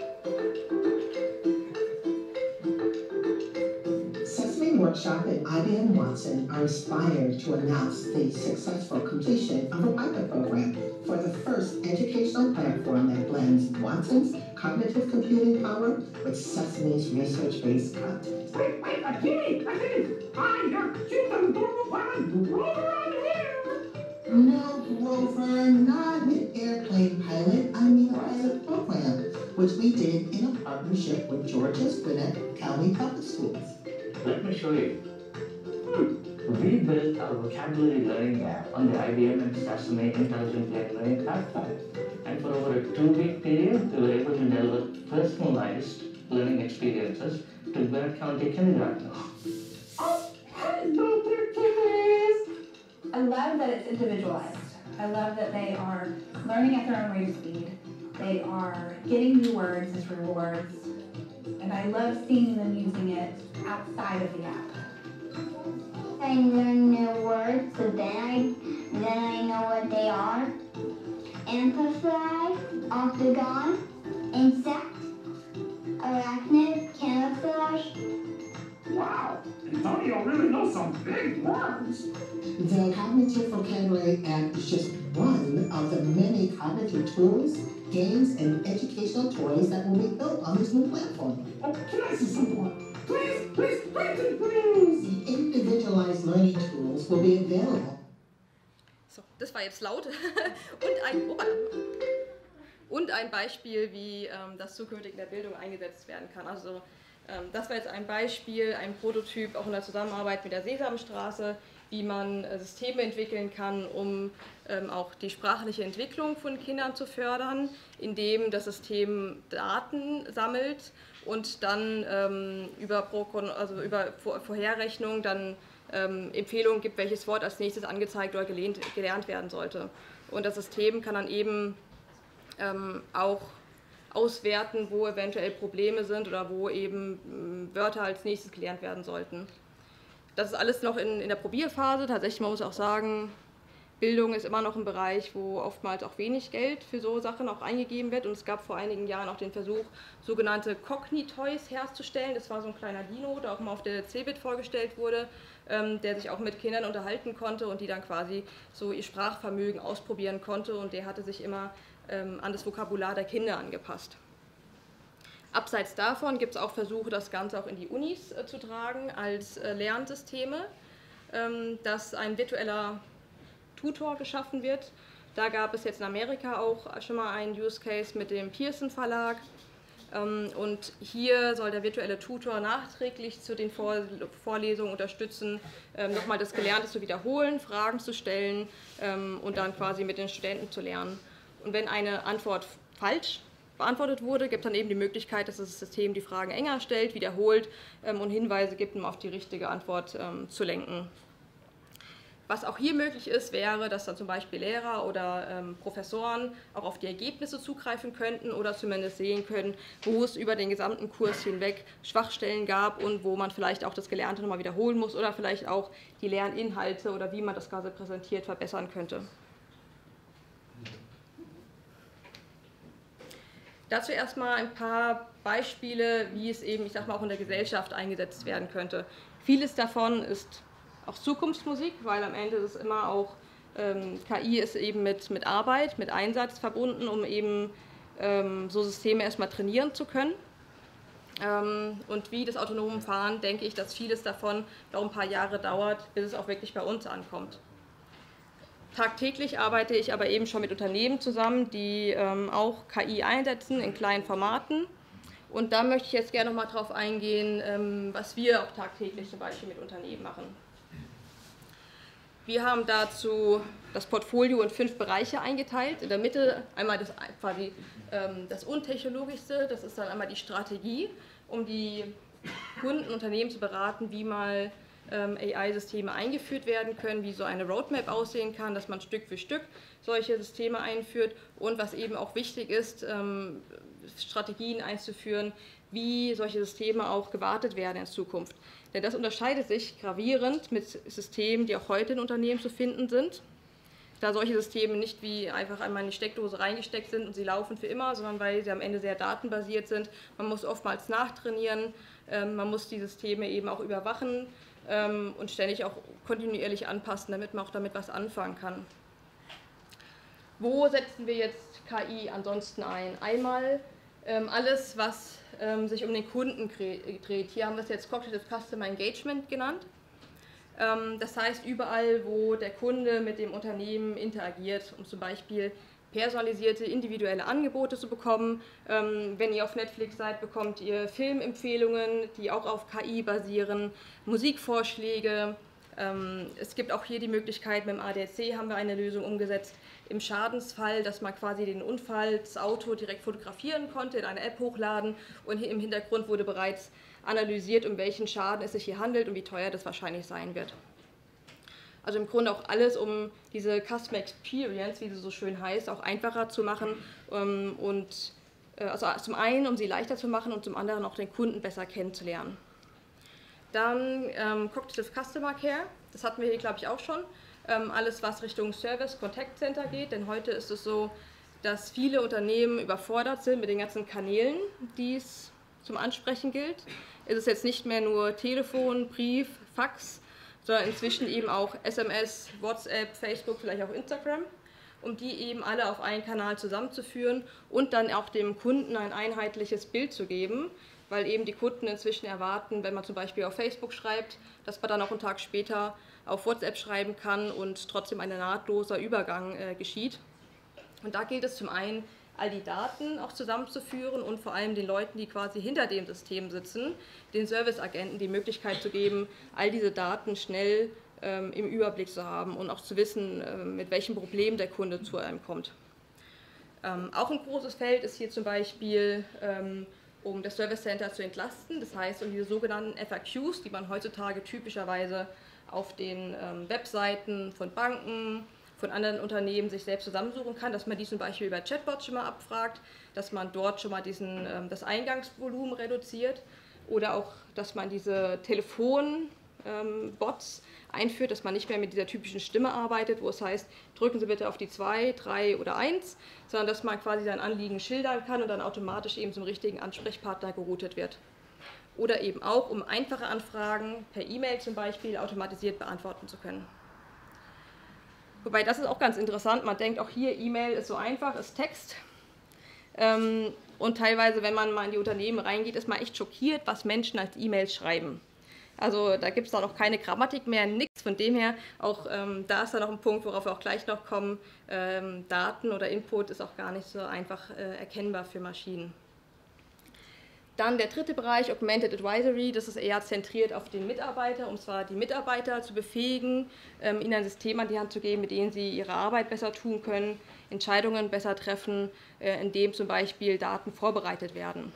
F: Sesame Workshop and I B M Watson are inspired to announce the successful completion of a pilot program for the first educational platform that blends Watson's cognitive computing power with Sesame's research-based content.
G: Wait, wait, a kitty, a kitty! Hi, your cute little adorable pilot, Grover on here!
F: No, Grover, not an airplane pilot. I mean a pilot program, which we did in a partnership with Georgia's Gwinnett County Public Schools.
H: Let me show you. We built our vocabulary learning app on the I B M and Sesame Intelligent Play Learning platform. And for over a two-week period, we were able to deliver personalized learning experiences to Gwinnett County kindergartners.
G: Oh, hello there, kiddies!
I: I love that it's individualized. I love that they are learning at their own rate of speed. They are getting new words as rewards. And I love seeing them using it outside of the app.
J: I learn new words, so then I, then I know what they are. Amplify, octagon, insect, arachnid, camouflage.
G: Wow, Antonio really knows some big words.
F: The Cognitive Vocabulary app is just one of the many cognitive tools, games, and educational toys that will be built on this new platform.
G: Oh, can I see some more? Please, please, please, please!
F: The individualized learning tools will be available.
C: So, das war jetzt laut. Und ein, oh, und ein Beispiel, wie ähm, das zukünftig in der Bildung eingesetzt werden kann. Also ähm, das war jetzt ein Beispiel, ein Prototyp, auch in der Zusammenarbeit mit der Sesamstraße, wie man äh, Systeme entwickeln kann, um ähm, auch die sprachliche Entwicklung von Kindern zu fördern, indem das System Daten sammelt und dann ähm, über, Pro also über Vor Vorherrechnung dann ähm, Empfehlungen gibt, welches Wort als nächstes angezeigt oder gelehnt, gelernt werden sollte. Und das System kann dann eben ähm, auch auswerten, wo eventuell Probleme sind oder wo eben Wörter als nächstes gelernt werden sollten. Das ist alles noch in, in der Probierphase. Tatsächlich, man muss auch sagen, Bildung ist immer noch ein Bereich, wo oftmals auch wenig Geld für so Sachen auch eingegeben wird. Und es gab vor einigen Jahren auch den Versuch, sogenannte Cogni-Toys herzustellen. Das war so ein kleiner Dino, der auch mal auf der CeBIT vorgestellt wurde, ähm, der sich auch mit Kindern unterhalten konnte und die dann quasi so ihr Sprachvermögen ausprobieren konnte. Und der hatte sich immer ähm, an das Vokabular der Kinder angepasst. Abseits davon gibt es auch Versuche, das Ganze auch in die Unis äh, zu tragen als äh, Lernsysteme, ähm, dass ein virtueller Tutor geschaffen wird. Da gab es jetzt in Amerika auch schon mal einen Use Case mit dem Pearson Verlag. Ähm, und hier soll der virtuelle Tutor nachträglich zu den Vor Vorlesungen unterstützen, ähm, nochmal das Gelernte zu wiederholen, Fragen zu stellen ähm, und dann quasi mit den Studenten zu lernen. Und wenn eine Antwort falsch beantwortet wurde, gibt es dann eben die Möglichkeit, dass das System die Fragen enger stellt, wiederholt ähm, und Hinweise gibt, um auf die richtige Antwort ähm, zu lenken. Was auch hier möglich ist, wäre, dass dann zum Beispiel Lehrer oder ähm, Professoren auch auf die Ergebnisse zugreifen könnten oder zumindest sehen können, wo es über den gesamten Kurs hinweg Schwachstellen gab und wo man vielleicht auch das Gelernte nochmal wiederholen muss oder vielleicht auch die Lerninhalte oder wie man das Ganze präsentiert verbessern könnte. Dazu erstmal ein paar Beispiele, wie es eben, ich sag mal, auch in der Gesellschaft eingesetzt werden könnte. Vieles davon ist auch Zukunftsmusik, weil am Ende ist es immer auch, ähm, K I ist eben mit, mit Arbeit, mit Einsatz verbunden, um eben ähm, so Systeme erstmal trainieren zu können. Ähm, und wie das autonome Fahren, denke ich, dass vieles davon noch ein paar Jahre dauert, bis es auch wirklich bei uns ankommt. Tagtäglich arbeite ich aber eben schon mit Unternehmen zusammen, die ähm, auch K I einsetzen in kleinen Formaten. Und da möchte ich jetzt gerne noch mal drauf eingehen, ähm, was wir auch tagtäglich zum Beispiel mit Unternehmen machen. Wir haben dazu das Portfolio in fünf Bereiche eingeteilt. In der Mitte einmal das, quasi, ähm, das Untechnologischste, das ist dann einmal die Strategie, um die Kunden, Unternehmen zu beraten, wie mal ähm, A I-Systeme eingeführt werden können, wie so eine Roadmap aussehen kann, dass man Stück für Stück solche Systeme einführt und was eben auch wichtig ist, ähm, Strategien einzuführen, wie solche Systeme auch gewartet werden in Zukunft. Denn das unterscheidet sich gravierend mit Systemen, die auch heute in Unternehmen zu finden sind, da solche Systeme nicht wie einfach einmal in die Steckdose reingesteckt sind und sie laufen für immer, sondern weil sie am Ende sehr datenbasiert sind. Man muss oftmals nachtrainieren, ähm, man muss die Systeme eben auch überwachen ähm, und ständig auch kontinuierlich anpassen, damit man auch damit was anfangen kann. Wo setzen wir jetzt K I ansonsten ein? Einmal ähm, alles, was ähm, sich um den Kunden dreht. Hier haben wir es jetzt Cognitive Customer Engagement genannt. Ähm, das heißt, überall, wo der Kunde mit dem Unternehmen interagiert, um zum Beispiel personalisierte, individuelle Angebote zu bekommen. Ähm, wenn ihr auf Netflix seid, bekommt ihr Filmempfehlungen, die auch auf K I basieren, Musikvorschläge. Ähm, es gibt auch hier die Möglichkeit, mit dem A D A C haben wir eine Lösung umgesetzt, im Schadensfall, dass man quasi den Unfall, das Auto direkt fotografieren konnte, in eine App hochladen und im Hintergrund wurde bereits analysiert, um welchen Schaden es sich hier handelt und wie teuer das wahrscheinlich sein wird. Also im Grunde auch alles, um diese Customer Experience, wie sie so schön heißt, auch einfacher zu machen ähm, und äh, also zum einen, um sie leichter zu machen und zum anderen auch den Kunden besser kennenzulernen. Dann ähm, Cognitive Customer Care, das hatten wir hier glaube ich auch schon. Ähm, alles, was Richtung Service Contact Center geht, denn heute ist es so, dass viele Unternehmen überfordert sind mit den ganzen Kanälen, die es zum Ansprechen gilt. Es ist jetzt nicht mehr nur Telefon, Brief, Fax, sondern inzwischen eben auch S M S, WhatsApp, Facebook, vielleicht auch Instagram, um die eben alle auf einen Kanal zusammenzuführen und dann auch dem Kunden ein einheitliches Bild zu geben, weil eben die Kunden inzwischen erwarten, wenn man zum Beispiel auf Facebook schreibt, dass man dann auch einen Tag später auf WhatsApp schreiben kann und trotzdem ein nahtloser Übergang äh, geschieht. Und da gilt es zum einen, all die Daten auch zusammenzuführen und vor allem den Leuten, die quasi hinter dem System sitzen, den Serviceagenten die Möglichkeit zu geben, all diese Daten schnell ähm, im Überblick zu haben und auch zu wissen, äh, mit welchem Problem der Kunde zu einem kommt. Ähm, auch ein großes Feld ist hier zum Beispiel, ähm, um das Service Center zu entlasten, das heißt um diese sogenannten F A Qs, die man heutzutage typischerweise auf den ähm, Webseiten von Banken, von anderen Unternehmen sich selbst zusammensuchen kann, dass man die zum Beispiel über Chatbots schon mal abfragt, dass man dort schon mal diesen, ähm, das Eingangsvolumen reduziert oder auch, dass man diese Telefonbots ähm, einführt, dass man nicht mehr mit dieser typischen Stimme arbeitet, wo es heißt, drücken Sie bitte auf die zwei, drei oder eins, sondern dass man quasi sein Anliegen schildern kann und dann automatisch eben zum richtigen Ansprechpartner geroutet wird. Oder eben auch, um einfache Anfragen per E-Mail zum Beispiel automatisiert beantworten zu können. Wobei, das ist auch ganz interessant, man denkt auch hier, E-Mail ist so einfach, ist Text. Ähm, und teilweise, wenn man mal in die Unternehmen reingeht, ist man echt schockiert, was Menschen als E-Mails schreiben. Also da gibt es dann auch keine Grammatik mehr, nichts. Von dem her, auch ähm, da ist dann noch ein Punkt, worauf wir auch gleich noch kommen, ähm, Daten oder Input ist auch gar nicht so einfach äh, erkennbar für Maschinen. Dann der dritte Bereich, Augmented Advisory, das ist eher zentriert auf den Mitarbeiter, um zwar die Mitarbeiter zu befähigen, ähm, ihnen ein System an die Hand zu geben, mit dem sie ihre Arbeit besser tun können, Entscheidungen besser treffen, äh, indem zum Beispiel Daten vorbereitet werden.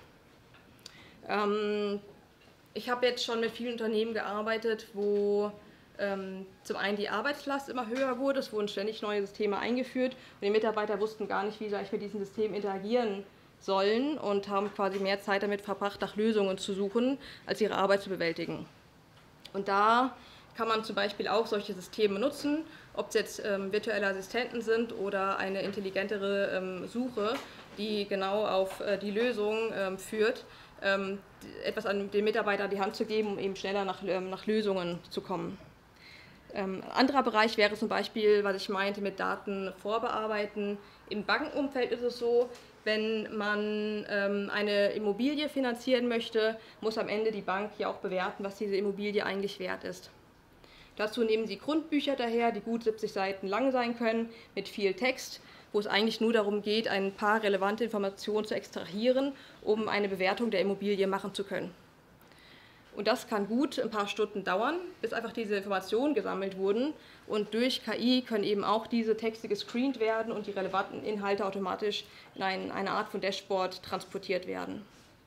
C: Ähm, ich habe jetzt schon mit vielen Unternehmen gearbeitet, wo ähm, zum einen die Arbeitslast immer höher wurde, es wurden ständig neue Systeme eingeführt und die Mitarbeiter wussten gar nicht, wie soll ich mit diesem System interagieren sollen und haben quasi mehr Zeit damit verbracht, nach Lösungen zu suchen, als ihre Arbeit zu bewältigen. Und da kann man zum Beispiel auch solche Systeme nutzen, ob es jetzt ähm, virtuelle Assistenten sind oder eine intelligentere ähm, Suche, die genau auf äh, die Lösung ähm, führt, ähm, etwas an den Mitarbeiter an die Hand zu geben, um eben schneller nach, ähm, nach Lösungen zu kommen. Ähm, ein anderer Bereich wäre zum Beispiel, was ich meinte, mit Daten vorbearbeiten. Im Bankenumfeld ist es so, wenn man ähm, eine Immobilie finanzieren möchte, muss am Ende die Bank ja auch bewerten, was diese Immobilie eigentlich wert ist. Dazu nehmen sie Grundbücher daher, die gut siebzig Seiten lang sein können, mit viel Text, wo es eigentlich nur darum geht, ein paar relevante Informationen zu extrahieren, um eine Bewertung der Immobilie machen zu können. Und das kann gut ein paar Stunden dauern, bis einfach diese Informationen gesammelt wurden. Und durch K I können eben auch diese Texte gescreent werden und die relevanten Inhalte automatisch in ein, eine Art von Dashboard transportiert werden.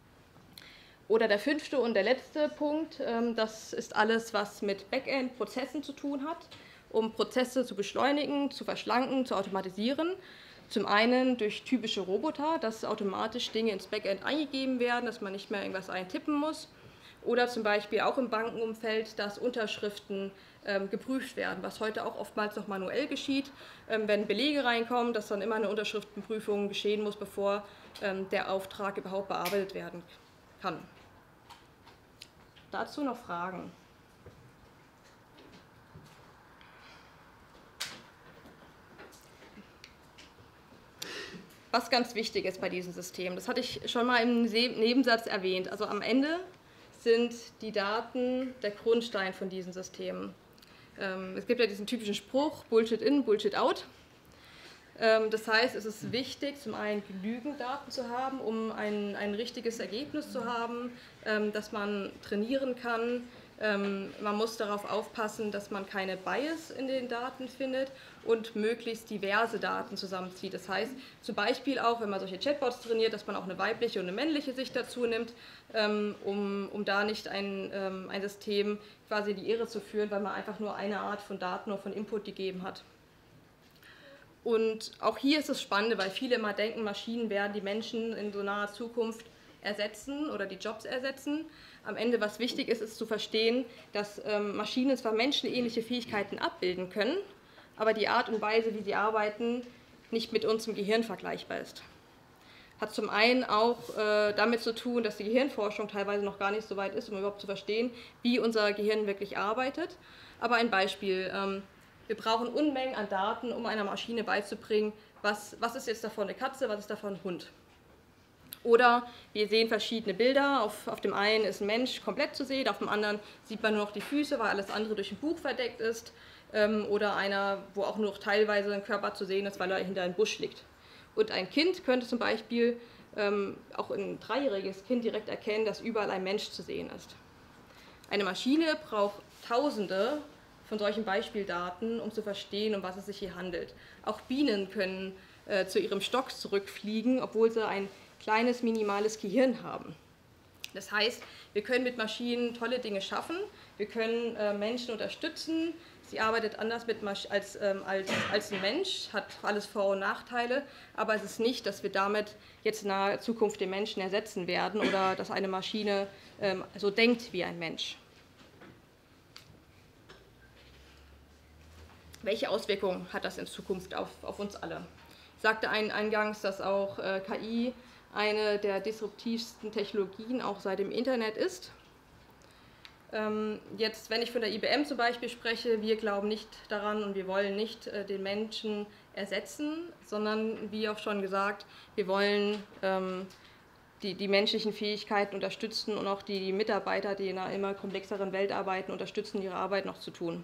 C: Oder der fünfte und der letzte Punkt, das ist alles, was mit Backend-Prozessen zu tun hat, um Prozesse zu beschleunigen, zu verschlanken, zu automatisieren. Zum einen durch typische Roboter, dass automatisch Dinge ins Backend eingegeben werden, dass man nicht mehr irgendwas eintippen muss. Oder zum Beispiel auch im Bankenumfeld, dass Unterschriften ähm, geprüft werden, was heute auch oftmals noch manuell geschieht. Ähm, wenn Belege reinkommen, dass dann immer eine Unterschriftenprüfung geschehen muss, bevor ähm, der Auftrag überhaupt bearbeitet werden kann. Dazu noch Fragen? Was ganz wichtig ist bei diesem System, das hatte ich schon mal im Nebensatz erwähnt, also am Ende sind die Daten der Grundstein von diesen Systemen. Ähm, es gibt ja diesen typischen Spruch, Bullshit in, Bullshit out. Ähm, das heißt, es ist wichtig, zum einen genügend Daten zu haben, um ein, ein richtiges Ergebnis zu haben, ähm, das man trainieren kann. Ähm, man muss darauf aufpassen, dass man keine Bias in den Daten findet und möglichst diverse Daten zusammenzieht. Das heißt, zum Beispiel auch, wenn man solche Chatbots trainiert, dass man auch eine weibliche und eine männliche Sicht dazu nimmt, ähm, um, um da nicht ein, ähm, ein System quasi in die Irre zu führen, weil man einfach nur eine Art von Daten oder von Input gegeben hat. Und auch hier ist es spannend, weil viele immer denken, Maschinen werden die Menschen in so naher Zukunft ersetzen oder die Jobs ersetzen. Am Ende, was wichtig ist, ist zu verstehen, dass ähm, Maschinen zwar menschenähnliche Fähigkeiten abbilden können, aber die Art und Weise, wie sie arbeiten, nicht mit uns im Gehirn vergleichbar ist. Hat zum einen auch äh, damit zu tun, dass die Gehirnforschung teilweise noch gar nicht so weit ist, um überhaupt zu verstehen, wie unser Gehirn wirklich arbeitet. Aber ein Beispiel, ähm, wir brauchen Unmengen an Daten, um einer Maschine beizubringen, was, was ist jetzt davon eine Katze, was ist davon ein Hund. Oder wir sehen verschiedene Bilder, auf, auf dem einen ist ein Mensch komplett zu sehen, auf dem anderen sieht man nur noch die Füße, weil alles andere durch ein Buch verdeckt ist. Ähm, oder einer, wo auch nur noch teilweise ein Körper zu sehen ist, weil er hinter einem Busch liegt. Und ein Kind könnte zum Beispiel, ähm, auch ein dreijähriges Kind, direkt erkennen, dass überall ein Mensch zu sehen ist. Eine Maschine braucht Tausende von solchen Beispieldaten, um zu verstehen, um was es sich hier handelt. Auch Bienen können äh, zu ihrem Stock zurückfliegen, obwohl sie ein kleines, minimales Gehirn haben. Das heißt, wir können mit Maschinen tolle Dinge schaffen, wir können äh, Menschen unterstützen, Sie arbeitet anders mit Masch als, ähm, als, als ein Mensch, hat alles Vor- und Nachteile, aber es ist nicht, dass wir damit jetzt in naher Zukunft den Menschen ersetzen werden oder dass eine Maschine ähm, so denkt wie ein Mensch. Welche Auswirkungen hat das in Zukunft auf, auf uns alle? Ich sagte eingangs, dass auch äh, K I eine der disruptivsten Technologien auch seit dem Internet ist. Ähm, jetzt, wenn ich von der I B M zum Beispiel spreche, wir glauben nicht daran und wir wollen nicht äh, den Menschen ersetzen, sondern wie auch schon gesagt, wir wollen ähm, die, die menschlichen Fähigkeiten unterstützen und auch die Mitarbeiter, die in einer immer komplexeren Welt arbeiten, unterstützen, ihre Arbeit noch zu tun.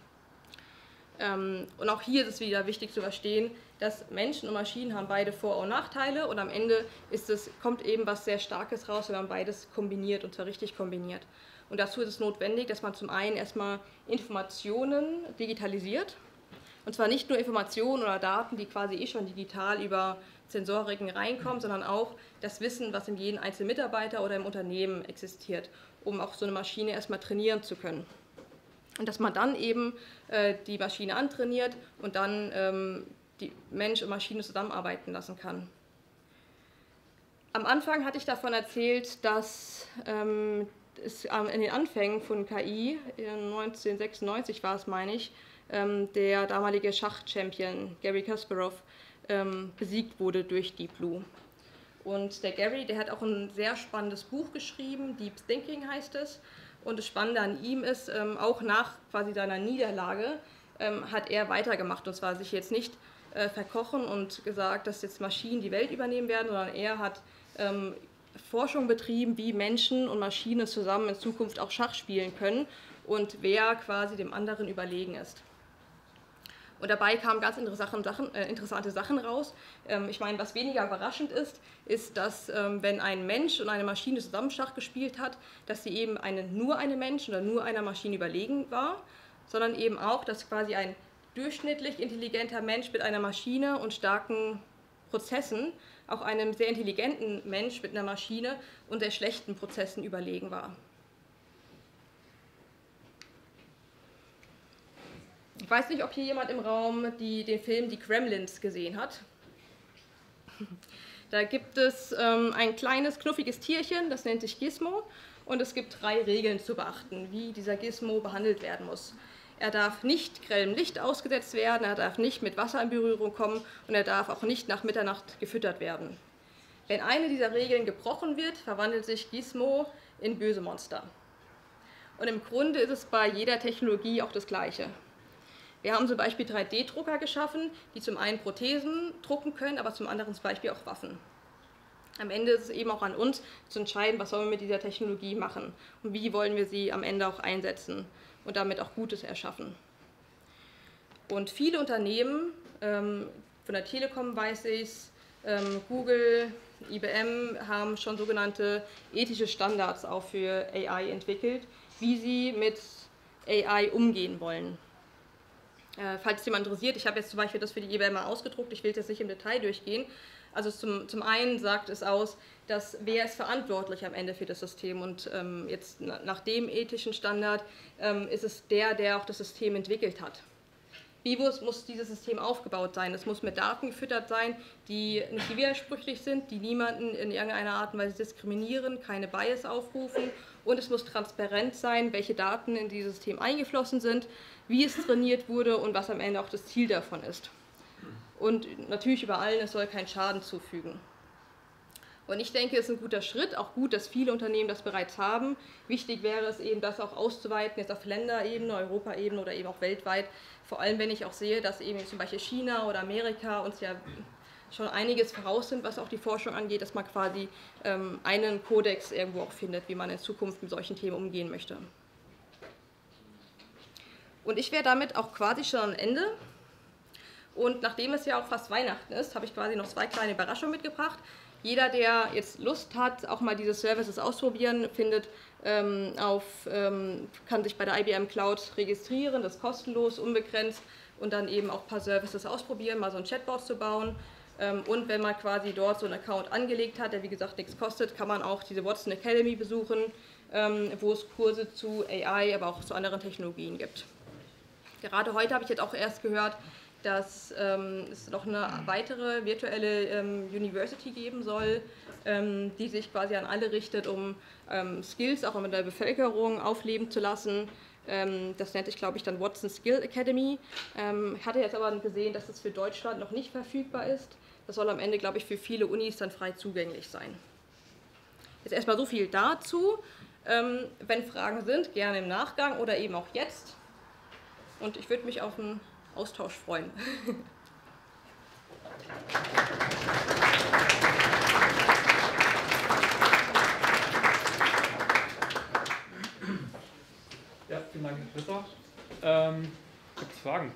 C: Ähm, und auch hier ist es wieder wichtig zu verstehen, dass Menschen und Maschinen haben beide Vor- und Nachteile und am Ende ist es, kommt eben was sehr Starkes raus, wenn man beides kombiniert und zwar richtig kombiniert. Und dazu ist es notwendig, dass man zum einen erstmal Informationen digitalisiert. Und zwar nicht nur Informationen oder Daten, die quasi eh schon digital über Sensoriken reinkommen, sondern auch das Wissen, was in jedem einzelnen Mitarbeiter oder im Unternehmen existiert, um auch so eine Maschine erstmal trainieren zu können. Und dass man dann eben äh, die Maschine antrainiert und dann ähm, die Mensch und Maschine zusammenarbeiten lassen kann. Am Anfang hatte ich davon erzählt, dass ähm, ist in den Anfängen von K I, neunzehnhundertsechsundneunzig war es, meine ich, der damalige Schachchampion Garry Kasparov besiegt wurde durch Deep Blue. Und der Garry, der hat auch ein sehr spannendes Buch geschrieben, Deep Thinking heißt es. Und das Spannende an ihm ist, auch nach quasi seiner Niederlage hat er weitergemacht. Und zwar sich jetzt nicht verkochen und gesagt, dass jetzt Maschinen die Welt übernehmen werden, sondern er hat Forschung betrieben, wie Menschen und Maschinen zusammen in Zukunft auch Schach spielen können und wer quasi dem anderen überlegen ist. Und dabei kamen ganz interessante Sachen, äh, interessante Sachen raus. Ähm, ich meine, was weniger überraschend ist, ist, dass ähm, wenn ein Mensch und eine Maschine zusammen Schach gespielt hat, dass sie eben eine, nur einem Menschen oder nur einer Maschine überlegen war, sondern eben auch, dass quasi ein durchschnittlich intelligenter Mensch mit einer Maschine und starken Prozessen auch einem sehr intelligenten Mensch mit einer Maschine und sehr schlechten Prozessen überlegen war. Ich weiß nicht, ob hier jemand im Raum die, den Film Die Gremlins gesehen hat. Da gibt es ähm, ein kleines, knuffiges Tierchen, das nennt sich Gizmo, und es gibt drei Regeln zu beachten, wie dieser Gizmo behandelt werden muss. Er darf nicht grellem Licht ausgesetzt werden, er darf nicht mit Wasser in Berührung kommen und er darf auch nicht nach Mitternacht gefüttert werden. Wenn eine dieser Regeln gebrochen wird, verwandelt sich Gizmo in böse Monster. Und im Grunde ist es bei jeder Technologie auch das Gleiche. Wir haben zum Beispiel drei D Drucker geschaffen, die zum einen Prothesen drucken können, aber zum anderen zum Beispiel auch Waffen. Am Ende ist es eben auch an uns zu entscheiden, was sollen wir mit dieser Technologie machen und wie wollen wir sie am Ende auch einsetzen und damit auch Gutes erschaffen. Und viele Unternehmen, ähm, von der Telekom weiß ich es, ähm, Google, I B M haben schon sogenannte ethische Standards auch für A I entwickelt, wie sie mit A I umgehen wollen. Äh, falls es jemand interessiert, ich habe jetzt zum Beispiel das für die I B M mal ausgedruckt, ich will jetzt nicht im Detail durchgehen. Also zum, zum einen sagt es aus, dass wer ist verantwortlich am Ende für das System und ähm, jetzt nach dem ethischen Standard ähm, ist es der, der auch das System entwickelt hat. Wie muss, muss dieses System aufgebaut sein? Es muss mit Daten gefüttert sein, die nicht widersprüchlich sind, die niemanden in irgendeiner Art und Weise diskriminieren, keine Bias aufrufen und es muss transparent sein, welche Daten in dieses System eingeflossen sind, wie es trainiert wurde und was am Ende auch das Ziel davon ist. Und natürlich über allen, es soll keinen Schaden zufügen. Und ich denke, es ist ein guter Schritt, auch gut, dass viele Unternehmen das bereits haben. Wichtig wäre es eben, das auch auszuweiten, jetzt auf Länderebene, Europaebene oder eben auch weltweit. Vor allem, wenn ich auch sehe, dass eben zum Beispiel China oder Amerika uns ja schon einiges voraus sind, was auch die Forschung angeht, dass man quasi ähm, einen Kodex irgendwo auch findet, wie man in Zukunft mit solchen Themen umgehen möchte. Und ich wäre damit auch quasi schon am Ende. Und nachdem es ja auch fast Weihnachten ist, habe ich quasi noch zwei kleine Überraschungen mitgebracht. Jeder, der jetzt Lust hat, auch mal diese Services ausprobieren, findet ähm, auf, ähm, kann sich bei der I B M Cloud registrieren, das ist kostenlos, unbegrenzt und dann eben auch ein paar Services ausprobieren, mal so ein Chatbot zu bauen. Ähm, und wenn man quasi dort so einen Account angelegt hat, der wie gesagt nichts kostet, kann man auch diese Watson Academy besuchen, ähm, wo es Kurse zu A I, aber auch zu anderen Technologien gibt. Gerade heute habe ich jetzt auch erst gehört, dass ähm, es noch eine weitere virtuelle ähm, University geben soll, ähm, die sich quasi an alle richtet, um ähm, Skills auch in der Bevölkerung aufleben zu lassen. Ähm, das nennt sich, glaube ich, dann Watson Skill Academy. Ähm, ich hatte jetzt aber gesehen, dass das für Deutschland noch nicht verfügbar ist. Das soll am Ende, glaube ich, für viele Unis dann frei zugänglich sein. Jetzt erstmal so viel dazu. Ähm, wenn Fragen sind, gerne im Nachgang oder eben auch jetzt. Und ich würde mich auf einen Austausch freuen.
B: Ja, vielen Dank, Christoph. Ähm, Gibt es Fragen?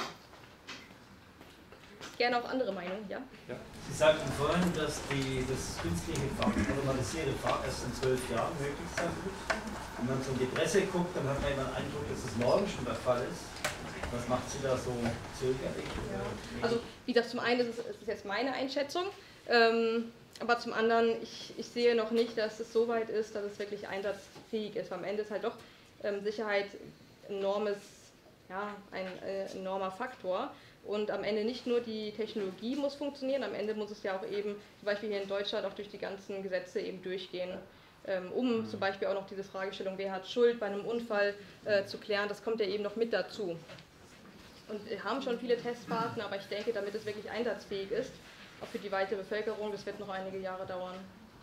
C: Gerne auch andere Meinungen, ja?
B: Ja.
K: Sie sagten vorhin, dass die, das künstliche Fach, automatisierte Fach erst in zwölf Jahren möglich sein wird. Wenn man so in die Presse guckt, dann hat man immer den Eindruck, dass es morgen schon der Fall ist. Was macht Sie da so zögerlich?
C: Ja. Also, wie das zum einen ist, ist es jetzt meine Einschätzung, ähm, aber zum anderen, ich, ich sehe noch nicht, dass es so weit ist, dass es wirklich einsatzfähig ist. Am Ende ist halt doch ähm, Sicherheit ein enormes, ja, ein äh, enormer Faktor. Und am Ende nicht nur die Technologie muss funktionieren, am Ende muss es ja auch eben, zum Beispiel hier in Deutschland, auch durch die ganzen Gesetze eben durchgehen, ähm, um zum Beispiel auch noch diese Fragestellung, wer hat Schuld bei einem Unfall äh, zu klären, das kommt ja eben noch mit dazu. Und wir haben schon viele Testphasen, aber ich denke, damit es wirklich einsatzfähig ist, auch für die weitere Bevölkerung, das wird noch einige Jahre dauern.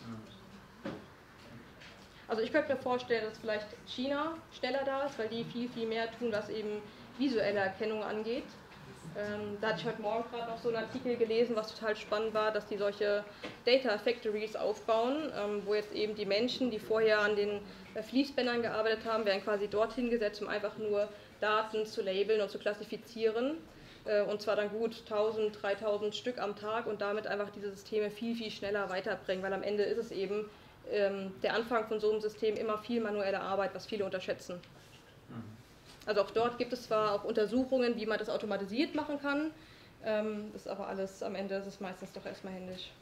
C: Also ich könnte mir vorstellen, dass vielleicht China schneller da ist, weil die viel, viel mehr tun, was eben visuelle Erkennung angeht. Ähm, da hatte ich heute Morgen gerade noch so einen Artikel gelesen, was total spannend war, dass die solche Data Factories aufbauen, ähm, wo jetzt eben die Menschen, die vorher an den äh, Fließbändern gearbeitet haben, werden quasi dorthin gesetzt, um einfach nur Daten zu labeln und zu klassifizieren. Äh, und zwar dann gut tausend, dreitausend Stück am Tag und damit einfach diese Systeme viel, viel schneller weiterbringen, weil am Ende ist es eben ähm, der Anfang von so einem System immer viel manuelle Arbeit, was viele unterschätzen. Also auch dort gibt es zwar auch Untersuchungen, wie man das automatisiert machen kann, ähm, das ist aber alles, am Ende ist es meistens doch erstmal händisch.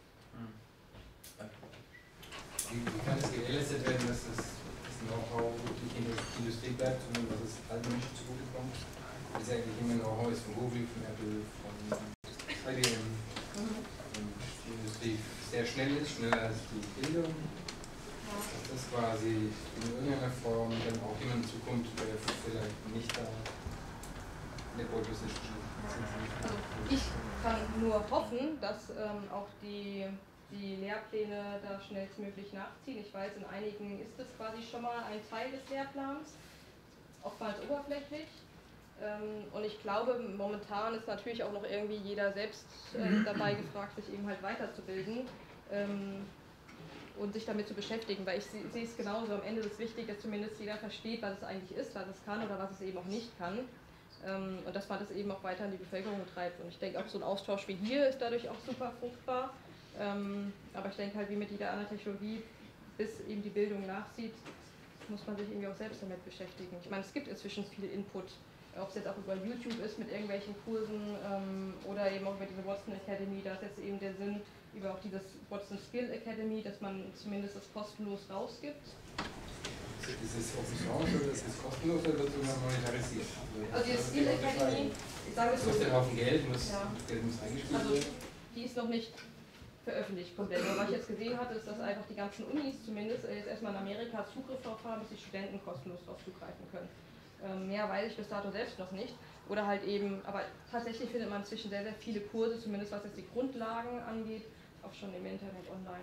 L: Wie, wie kann es gewährleistet werden, dass das, das Know-how nicht in der Industrie bleibt, sondern dass es allen Menschen zugutekommt? Das ist eigentlich immer Know-how ist von Google, von Apple, von I B M. Mhm. Und die Industrie sehr schnell ist, schneller als die Bildung. Dass das quasi in irgendeiner Form dann auch jemand in Zukunft äh, vielleicht nicht da in der Pole Position steht.
C: Also ich kann nur hoffen, dass ähm, auch die, die Lehrpläne da schnellstmöglich nachziehen. Ich weiß, in einigen ist es quasi schon mal ein Teil des Lehrplans, oftmals oberflächlich. Ähm, und ich glaube, momentan ist natürlich auch noch irgendwie jeder selbst äh, dabei gefragt, sich eben halt weiterzubilden. Ähm, und sich damit zu beschäftigen, weil ich sehe es genauso, am Ende ist es wichtig, dass zumindest jeder versteht, was es eigentlich ist, was es kann oder was es eben auch nicht kann ähm, und dass man das eben auch weiter in die Bevölkerung treibt und ich denke auch so ein Austausch wie hier ist dadurch auch super fruchtbar, ähm, aber ich denke halt wie mit jeder anderen Technologie, bis eben die Bildung nachzieht, muss man sich irgendwie auch selbst damit beschäftigen. Ich meine, es gibt inzwischen viel Input, ob es jetzt auch über YouTube ist mit irgendwelchen Kursen ähm, oder eben auch über diese Watson Academy, da ist jetzt eben der Sinn, über auch dieses Watson Skill Academy, dass man zumindest das kostenlos rausgibt.
L: Ist es Open Source oder ist es kostenlos oder wird es immer monetarisiert?
C: Also die Skill Academy, ich sage es so.
L: Kostet einen Haufen Geld, muss,
C: ja.
L: Geld muss eingespielt
C: also,
L: werden.
C: Die ist noch nicht veröffentlicht komplett. Aber was ich jetzt gesehen hatte, ist, dass einfach die ganzen Unis zumindest jetzt erstmal in Amerika Zugriff darauf haben, dass die Studenten kostenlos darauf zugreifen können. Ähm, mehr weiß ich bis dato selbst noch nicht. Oder halt eben, aber tatsächlich findet man inzwischen sehr, sehr viele Kurse, zumindest was jetzt die Grundlagen angeht, auch schon im Internet online.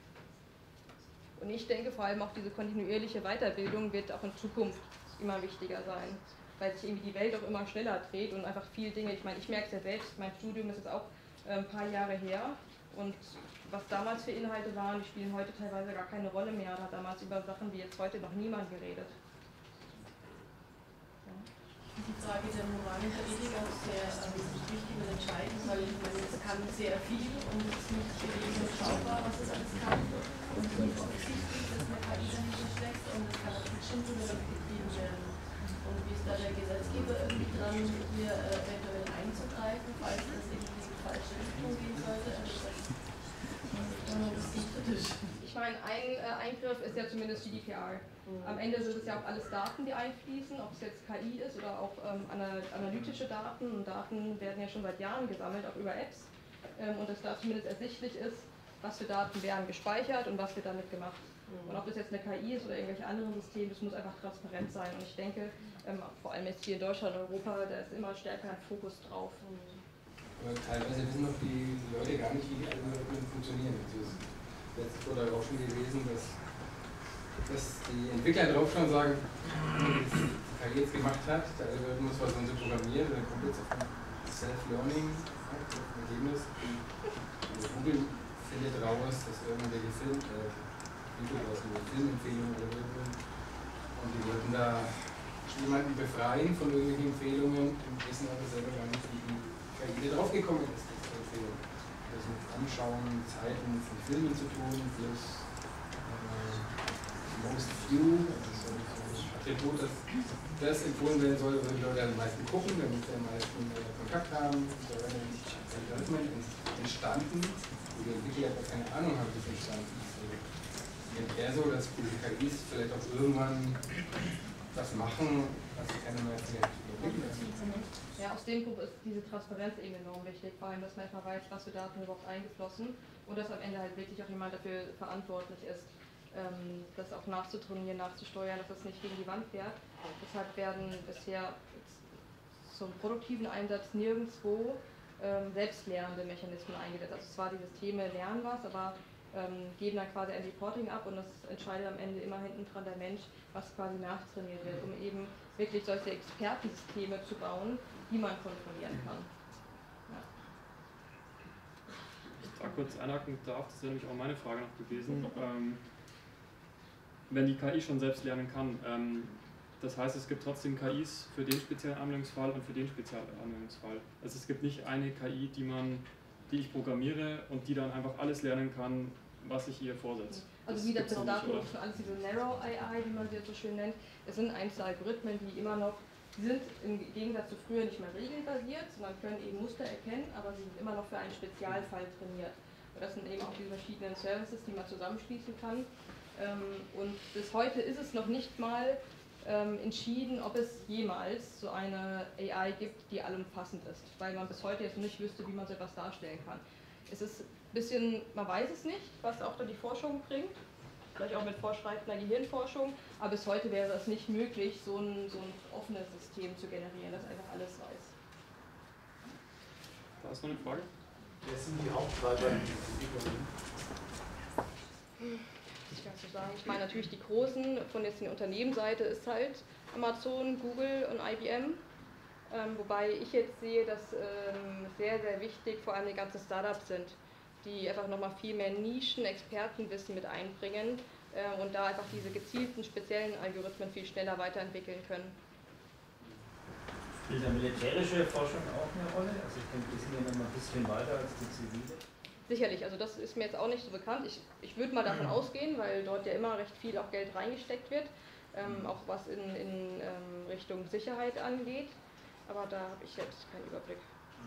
C: Und ich denke vor allem auch diese kontinuierliche Weiterbildung wird auch in Zukunft immer wichtiger sein, weil sich irgendwie die Welt auch immer schneller dreht und einfach viele Dinge, ich meine, ich merke es ja selbst, mein Studium ist jetzt auch ein paar Jahre her und was damals für Inhalte waren, die spielen heute teilweise gar keine Rolle mehr, da hat damals über Sachen wie jetzt heute noch niemand geredet.
M: Die Frage der moralischen Ethik auch sehr ähm, wichtig und entscheidend, weil ich meine, es kann sehr viel und es ist nicht für jeden überschaubar, was es alles kann. Und es ist nicht offensichtlich, dass eine K I dahinter steckt und es kann auch bestimmt betrieben werden. Und wie ist da der Gesetzgeber irgendwie dran, hier äh, eventuell einzugreifen, falls das irgendwie in die falsche Richtung gehen sollte? Also das ist kritisch.
C: Ich meine, meine, ein äh, Eingriff ist ja zumindest G D P R. Am Ende sind es ja auch alles Daten, die einfließen, ob es jetzt K I ist oder auch ähm, analytische Daten. Und Daten werden ja schon seit Jahren gesammelt, auch über Apps. Ähm, und dass da zumindest ersichtlich ist, was für Daten werden gespeichert und was wird damit gemacht. Und ob das jetzt eine K I ist oder irgendwelche anderen Systeme, das muss einfach transparent sein. Und ich denke, ähm, vor allem jetzt hier in Deutschland und Europa, da ist immer stärker ein Fokus drauf.
L: Aber teilweise wissen auch die Leute gar nicht, wie die Algorithmen funktionieren. Also letztes wurde auch schon gelesen, dass, dass die Entwickler draufschauen und sagen, wenn die K I jetzt gemacht hat, der Algorithmus was so programmieren, dann kommt jetzt auf ein Self-Learning Ergebnis. Und Google findet raus, dass irgendwelche Film, äh, Videos, Filmempfehlungen oder Algorithmen, und die wollten da jemanden befreien von irgendwelchen Empfehlungen und wissen aber selber gar nicht, wie die K I da draufgekommen ist, diese Empfehlung. Das mit Anschauen, Zeiten von Filmen zu tun, plus äh, Most View, also so ein Attribut, das, das empfohlen werden soll, wo die Leute am meisten gucken, damit sie am meisten äh, Kontakt haben. Da werden Algorithmen entstanden, wo die Entwickler aber keine Ahnung haben, wie es entstanden ist. Also, eher so, dass diese K Is vielleicht auch irgendwann das machen, was keiner mehr vielleicht überblicken kann.
C: Ja, aus dem Grund ist diese Transparenz eben enorm wichtig, vor allem, dass man einfach weiß, was für Daten überhaupt eingeflossen und dass am Ende halt wirklich auch jemand dafür verantwortlich ist, ähm, das auch nachzutrainieren, nachzusteuern, dass das nicht gegen die Wand fährt. Deshalb werden bisher zum produktiven Einsatz nirgendwo ähm, selbstlernende Mechanismen eingesetzt. Also zwar die Systeme lernen was, aber ähm, geben dann quasi ein Reporting ab und das entscheidet am Ende immer hinten dran der Mensch, was quasi nachtrainiert wird, um eben wirklich solche Expertensysteme zu bauen, die man kontrollieren kann. Ja.
B: Ich da kurz einhaken darf, das wäre nämlich auch meine Frage noch gewesen. Ähm, wenn die K I schon selbst lernen kann, ähm, das heißt, es gibt trotzdem K Is für den speziellen Anwendungsfall und für den speziellen Anwendungsfall. Also es gibt nicht eine K I, die man, die ich programmiere und die dann einfach alles lernen kann, was ich ihr vorsetze.
C: Also wie das bis dato schon alles diese Narrow A I, wie man sie jetzt so schön nennt, es sind einzelne Algorithmen, die immer noch, die sind im Gegensatz zu früher nicht mehr regelbasiert, sondern können eben Muster erkennen, aber sie sind immer noch für einen Spezialfall trainiert. Und das sind eben auch die verschiedenen Services, die man zusammenschließen kann. Und bis heute ist es noch nicht mal entschieden, ob es jemals so eine A I gibt, die allumfassend ist, weil man bis heute jetzt nicht wüsste, wie man so etwas darstellen kann. Es ist ein bisschen, man weiß es nicht, was auch da die Forschung bringt, vielleicht auch mit fortschreitender Gehirnforschung, aber bis heute wäre es nicht möglich, so ein, so ein offenes System zu generieren, das einfach alles weiß.
B: Da ist noch eine Frage.
K: Wer sind die Haupttreiber in diesem Übernehmen?
C: Ich kann so sagen, ich meine natürlich die großen, von jetzt der Unternehmensseite ist halt Amazon, Google und I B M. Ähm, wobei ich jetzt sehe, dass ähm, sehr, sehr wichtig vor allem die ganzen Startups sind, die einfach nochmal viel mehr Nischen, Expertenwissen mit einbringen äh, und da einfach diese gezielten, speziellen Algorithmen viel schneller weiterentwickeln können.
K: Spielt da militärische Forschung auch eine Rolle? Also ich denke, die sind ja noch mal ein bisschen weiter als die zivile.
C: Sicherlich, also das ist mir jetzt auch nicht so bekannt. Ich, ich würde mal davon ausgehen, weil dort ja immer recht viel auch Geld reingesteckt wird, ähm, auch was in, in ähm, Richtung Sicherheit angeht. Aber da habe ich jetzt keinen Überblick.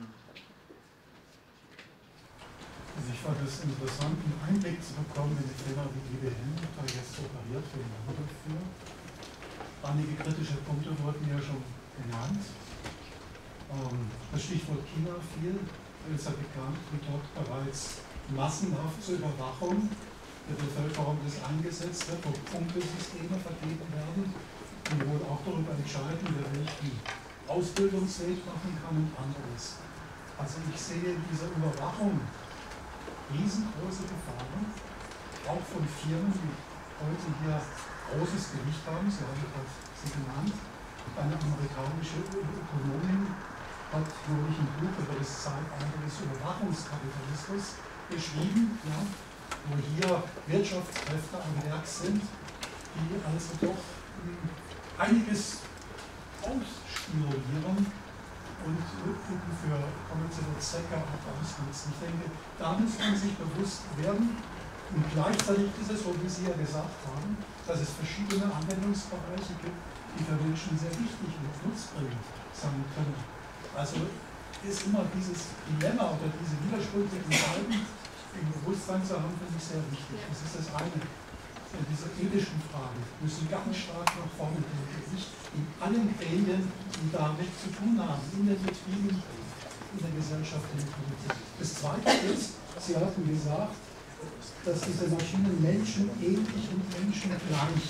N: Also ich fand es interessant, einen Einblick zu bekommen in das Thema, wie I B M da jetzt operiert wird dafür. Einige kritische Punkte wurden ja schon genannt. Ähm, das Stichwort China fiel. Es ist ja bekannt, wie dort bereits massenhaft zur Überwachung der Bevölkerung das eingesetzt wird, wo Punktesysteme vergeben werden, die wohl auch darüber entscheiden, wer welchen Ausbildungsweg machen kann und anderes. Also ich sehe in dieser Überwachung riesengroße Gefahren, auch von Firmen, die heute hier großes Gewicht haben. Sie haben gerade sie genannt. Eine amerikanische Ökonomin hat neulich ein Buch über das Zeitalter des Überwachungskapitalismus geschrieben, ja, wo hier Wirtschaftskräfte am Werk sind, die also doch mh, einiges ausspionieren und für kommerzielle Zwecke auch ausnutzen. Ich denke, da muss man sich bewusst werden. Und gleichzeitig ist es so, wie Sie ja gesagt haben, dass es verschiedene Anwendungsbereiche gibt, die für Menschen sehr wichtig und nutzbringend sein können. Also ist immer dieses Dilemma oder diese widersprüchlichen Seiten, im Bewusstsein zu haben, finde ich sehr wichtig. Das ist das eine. In dieser ethischen Frage müssen ganz stark nach vorne denken, nicht in allen Gremien, die damit zu tun haben, in den Betrieben, in der Gesellschaft, in der Politik. Das zweite ist, Sie hatten gesagt, dass diese Maschinen menschenähnlich und menschengleich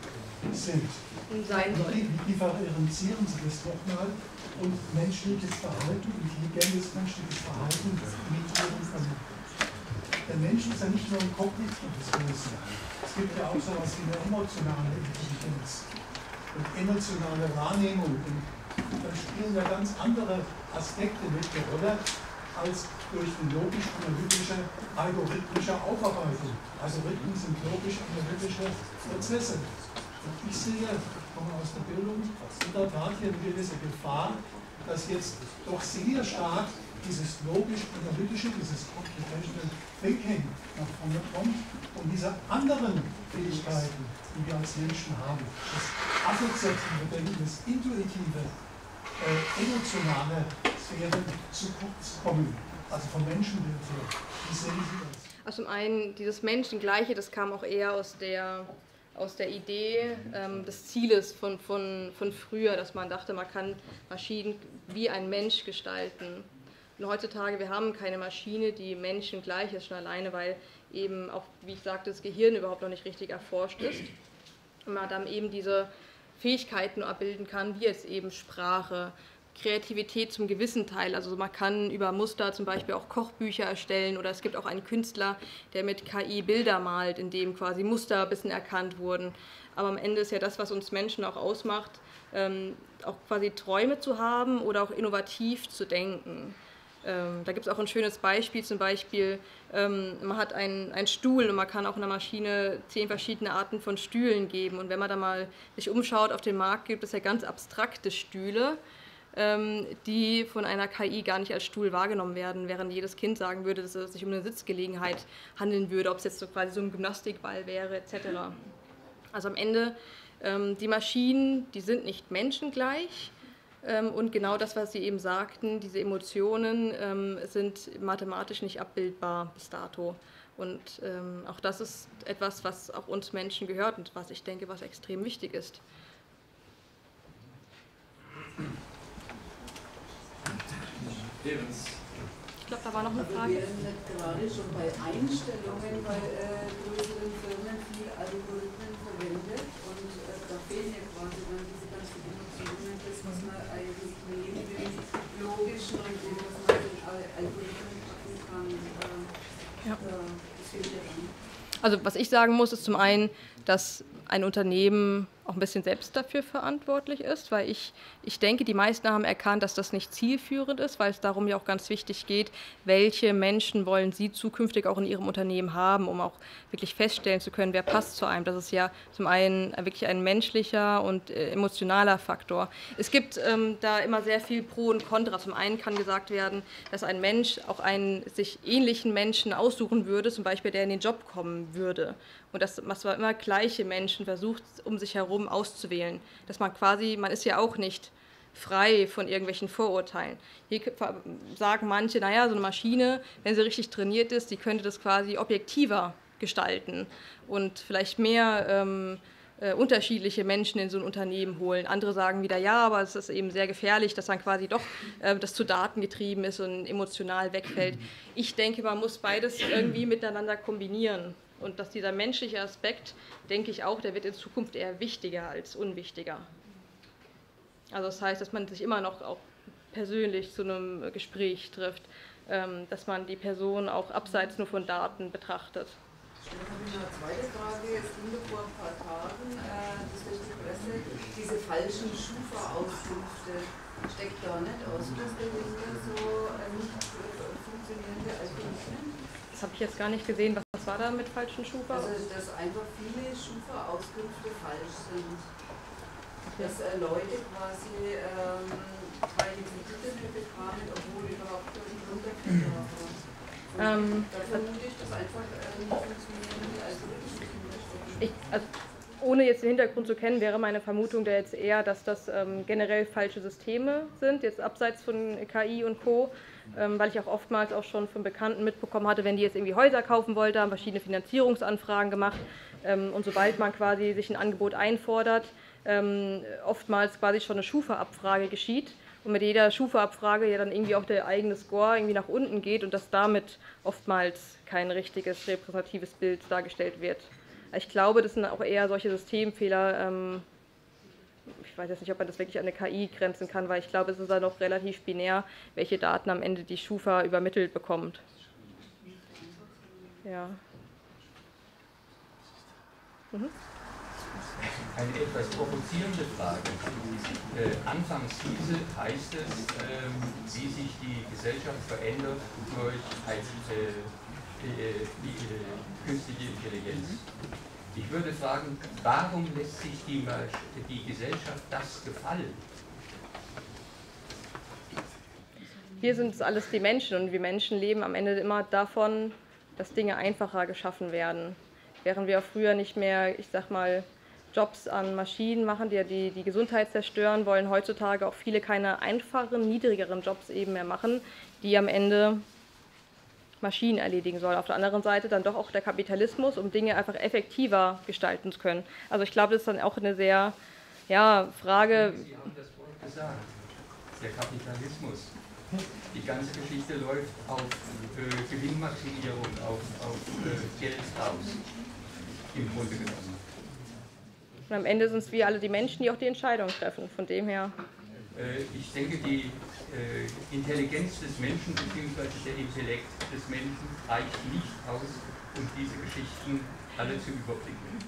N: sind.
C: Sein
N: wie, wie differenzieren Sie das nochmal? Und menschliches Verhalten, intelligentes menschliches Verhalten mit Ihrem Vernunft. Der Mensch ist ja nicht nur ein kognitives Wesen. Es gibt ja auch so etwas wie eine emotionale Intelligenz und emotionale Wahrnehmung. Und da spielen ja ganz andere Aspekte mit der Rolle als durch die logisch-analytische, algorithmische Aufarbeitung. Also Rhythmen sind logisch-analytische Prozesse. Und ich sehe, ich komme aus der Bildung, in der Tat hier eine gewisse Gefahr, dass jetzt doch sehr stark dieses logisch-analytische, dieses computational thinking nach vorne kommt und diese anderen Fähigkeiten, die wir als Menschen haben, das assoziative Denken, das intuitive, äh, emotionale Sphären zu kurz kommen, also vom Menschenbild her. Wie sehen Sie das?
C: Also zum einen, dieses Menschengleiche, das kam auch eher aus der, aus der Idee ähm, des Zieles von, von, von früher, dass man dachte, man kann Maschinen wie ein Mensch gestalten. Und heutzutage, wir haben keine Maschine, die menschengleich ist, schon alleine, weil eben auch, wie ich sagte, das Gehirn überhaupt noch nicht richtig erforscht ist. Und man dann eben diese Fähigkeiten abbilden kann, wie jetzt eben Sprache, Kreativität zum gewissen Teil. Also man kann über Muster zum Beispiel auch Kochbücher erstellen oder es gibt auch einen Künstler, der mit K I Bilder malt, in dem quasi Muster ein bisschen erkannt wurden. Aber am Ende ist ja das, was uns Menschen auch ausmacht, ähm, auch quasi Träume zu haben oder auch innovativ zu denken. Ähm, da gibt es auch ein schönes Beispiel, zum Beispiel, ähm, man hat einen, einen Stuhl und man kann auch in der Maschine zehn verschiedene Arten von Stühlen geben. Und wenn man da mal sich umschaut auf dem Markt, gibt es ja ganz abstrakte Stühle, ähm, die von einer K I gar nicht als Stuhl wahrgenommen werden, während jedes Kind sagen würde, dass es sich um eine Sitzgelegenheit handeln würde, ob es jetzt so quasi so ein Gymnastikball wäre, et cetera. Also am Ende, ähm, die Maschinen, die sind nicht menschengleich. Und genau das, was Sie eben sagten, diese Emotionen ähm, sind mathematisch nicht abbildbar bis dato. Und ähm, auch das ist etwas, was auch uns Menschen gehört und was ich denke, was extrem wichtig ist. Ich glaube, da war noch eine Frage.
O: Wir sind nicht gerade schon bei Einstellungen bei äh, größeren Firmen viel Algorithmen verwendet und äh, da fehlen ja quasi dann diese ganzen Emotionen, das, was man eigentlich neben dem Logischen und dem, was man in Algorithmen packen kann, äh,
C: ja.
O: äh, das fehlt ja dann.
C: Also was ich sagen muss, ist zum einen, dass ein Unternehmen auch ein bisschen selbst dafür verantwortlich ist, weil ich, ich denke, die meisten haben erkannt, dass das nicht zielführend ist, weil es darum ja auch ganz wichtig geht, welche Menschen wollen Sie zukünftig auch in Ihrem Unternehmen haben, um auch wirklich feststellen zu können, wer passt zu einem. Das ist ja zum einen wirklich ein menschlicher und äh, emotionaler Faktor. Es gibt ähm, da immer sehr viel Pro und Contra. Zum einen kann gesagt werden, dass ein Mensch auch einen sich ähnlichen Menschen aussuchen würde, zum Beispiel der in den Job kommen würde. Und dass man zwar immer gleiche Menschen versucht, um sich herum auszuwählen. Dass man quasi, man ist ja auch nicht frei von irgendwelchen Vorurteilen. Hier sagen manche, naja, so eine Maschine, wenn sie richtig trainiert ist, die könnte das quasi objektiver gestalten und vielleicht mehr ähm, äh, unterschiedliche Menschen in so ein Unternehmen holen. Andere sagen wieder, ja, aber es ist eben sehr gefährlich, dass dann quasi doch äh, das zu Daten getrieben ist und emotional wegfällt. Ich denke, man muss beides irgendwie miteinander kombinieren. Und dass dieser menschliche Aspekt, denke ich auch, der wird in Zukunft eher wichtiger als unwichtiger. Also das heißt, dass man sich immer noch auch persönlich zu einem Gespräch trifft, dass man die Person auch abseits nur von Daten betrachtet.
O: Dann habe ich noch eine zweite Frage. Es ging vor ein paar Tagen, äh, das durch die Presse, diese falschen Schufa-Auskünfte. Steckt da nicht aus, dass dahinter so äh, nicht funktionierende Algorithmen?
C: Das habe ich jetzt gar nicht gesehen. Was war da mit falschen Schufa?
O: Also, dass einfach viele Schufa-Auskünfte falsch sind. Dass äh, Leute quasi ähm, keine Kredite mehr bekamen, obwohl überhaupt nicht runtergehen waren. Ähm, da vermute ich, dass einfach äh, nicht funktionierende Algorithmen sind.
C: Ich, also, ohne jetzt den Hintergrund zu kennen, wäre meine Vermutung da jetzt eher, dass das ähm, generell falsche Systeme sind, jetzt abseits von K I und Co., ähm, weil ich auch oftmals auch schon von Bekannten mitbekommen hatte, wenn die jetzt irgendwie Häuser kaufen wollten, haben verschiedene Finanzierungsanfragen gemacht ähm, und sobald man quasi sich ein Angebot einfordert, ähm, oftmals quasi schon eine Schufa-Abfrage geschieht und mit jeder Schufa-Abfrage ja dann irgendwie auch der eigene Score irgendwie nach unten geht und dass damit oftmals kein richtiges repräsentatives Bild dargestellt wird. Ich glaube, das sind auch eher solche Systemfehler, ähm, ich weiß jetzt nicht, ob man das wirklich an eine K I grenzen kann, weil ich glaube, es ist dann noch relativ binär, welche Daten am Ende die Schufa übermittelt bekommt. Ja. Mhm.
P: Eine etwas provozierende Frage. Äh, anfangs hieße, heißt es, äh, wie sich die Gesellschaft verändert durch äh, die, die, die künstliche Intelligenz. Ich würde fragen, warum lässt sich die, die Gesellschaft das gefallen?
C: Wir sind alles die Menschen und wir Menschen leben am Ende immer davon, dass Dinge einfacher geschaffen werden. Während wir auch früher nicht mehr, ich sag mal, Jobs an Maschinen machen, die die, die Gesundheit zerstören, wollen heutzutage auch viele keine einfachen, niedrigeren Jobs eben mehr machen, die am Ende Maschinen erledigen sollen. Auf der anderen Seite dann doch auch der Kapitalismus, um Dinge einfach effektiver gestalten zu können. Also ich glaube, das ist dann auch eine sehr, ja, Frage...
P: Sie haben das Wort gesagt, der Kapitalismus. Die ganze Geschichte läuft auf äh, Gewinnmaximierung, auf, auf äh, Geld raus, im Grunde genommen.
C: Und am Ende sind es wir alle die Menschen, die auch die Entscheidungen treffen. Von dem her...
P: Äh, ich denke, die äh, Intelligenz des Menschen bzw. der Intellekt des Menschen reicht nicht aus, um diese Geschichten alle zu überblicken.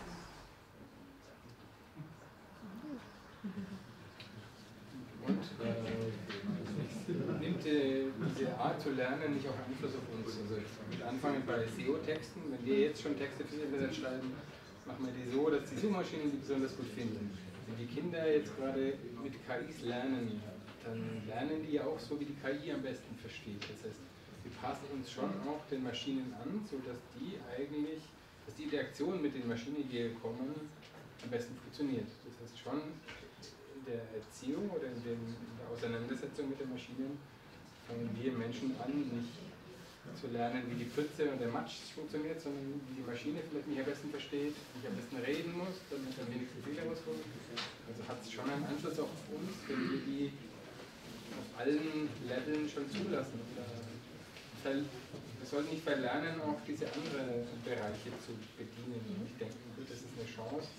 L: Und äh, nimmt äh, diese Art zu lernen nicht auch Einfluss auf uns? Also mit anfangen bei S E O-Texten, wenn wir jetzt schon Texte fürs Internet schreiben, machen wir die so, dass die Suchmaschinen die besonders gut finden. Wenn die Kinder jetzt gerade mit K Is lernen, dann lernen die ja auch so, wie die K I am besten versteht. Das heißt, wir passen uns schon auch den Maschinen an, sodass die eigentlich, dass die Interaktion mit den Maschinen, die hier kommen, am besten funktioniert. Das heißt schon, in der Erziehung oder in, dem, in der Auseinandersetzung mit den Maschinen fangen wir Menschen an, nicht zu lernen, wie die Pfütze und der Matsch funktioniert, sondern wie die Maschine vielleicht mich am besten versteht, wie ich am besten reden muss, damit am wenigsten Fehler rauskommt. Also hat es schon einen Einfluss auf uns, wenn wir die auf allen Leveln schon zulassen. Wir sollten nicht verlernen, auch diese anderen Bereiche zu bedienen. Ich denke, gut, das ist eine Chance.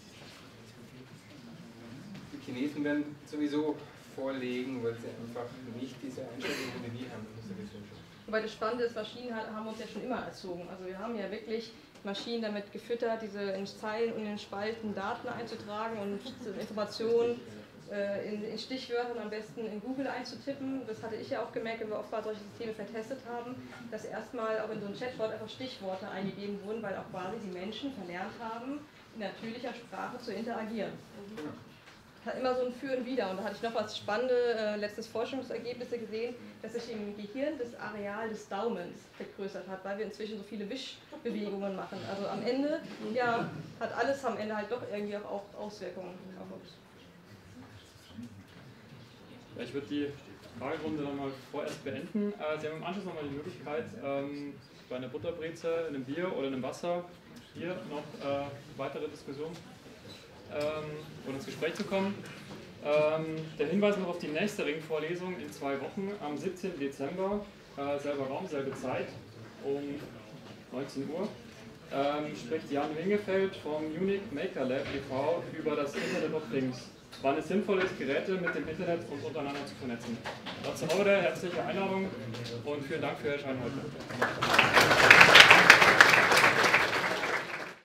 L: Die Chinesen werden sowieso vorlegen, weil sie einfach nicht diese Einstellung wie wir haben in unserer Gesellschaft.
C: Wobei das Spannende ist, Maschinen haben uns ja schon immer erzogen. Also wir haben ja wirklich Maschinen damit gefüttert, diese in Zeilen und in Spalten Daten einzutragen und Informationen äh, in, in Stichwörtern am besten in Google einzutippen. Das hatte ich ja auch gemerkt, wenn wir oftmals solche Systeme vertestet haben, dass erstmal auch in so einem Chatbot einfach Stichworte eingegeben wurden, weil auch quasi die Menschen verlernt haben, in natürlicher Sprache zu interagieren. Hat immer so ein Für und Wider. Und da hatte ich noch was spannende, äh, letztes Forschungsergebnisse gesehen, dass sich im Gehirn das Areal des Daumens vergrößert hat, weil wir inzwischen so viele Wischbewegungen machen. Also am Ende, ja, hat alles am Ende halt doch irgendwie auch Auswirkungen auf uns.
B: Ja, ich würde die Fragerunde dann mal vorerst beenden. Äh, Sie haben im Anschluss nochmal die Möglichkeit, ähm, bei einer Butterbreze, einem Bier oder einem Wasser hier noch äh, weitere Diskussionen Ähm, und ins Gespräch zu kommen. Ähm, der Hinweis noch auf die nächste Ringvorlesung in zwei Wochen am siebzehnten Dezember, äh, selber Raum, selbe Zeit, um neunzehn Uhr, ähm, spricht Jan Wingefeld vom Unique Maker Lab e V über das Internet of Things, wann es sinnvoll ist, Geräte mit dem Internet und untereinander zu vernetzen. Dazu eure herzliche Einladung und vielen Dank für Ihr Erscheinen heute.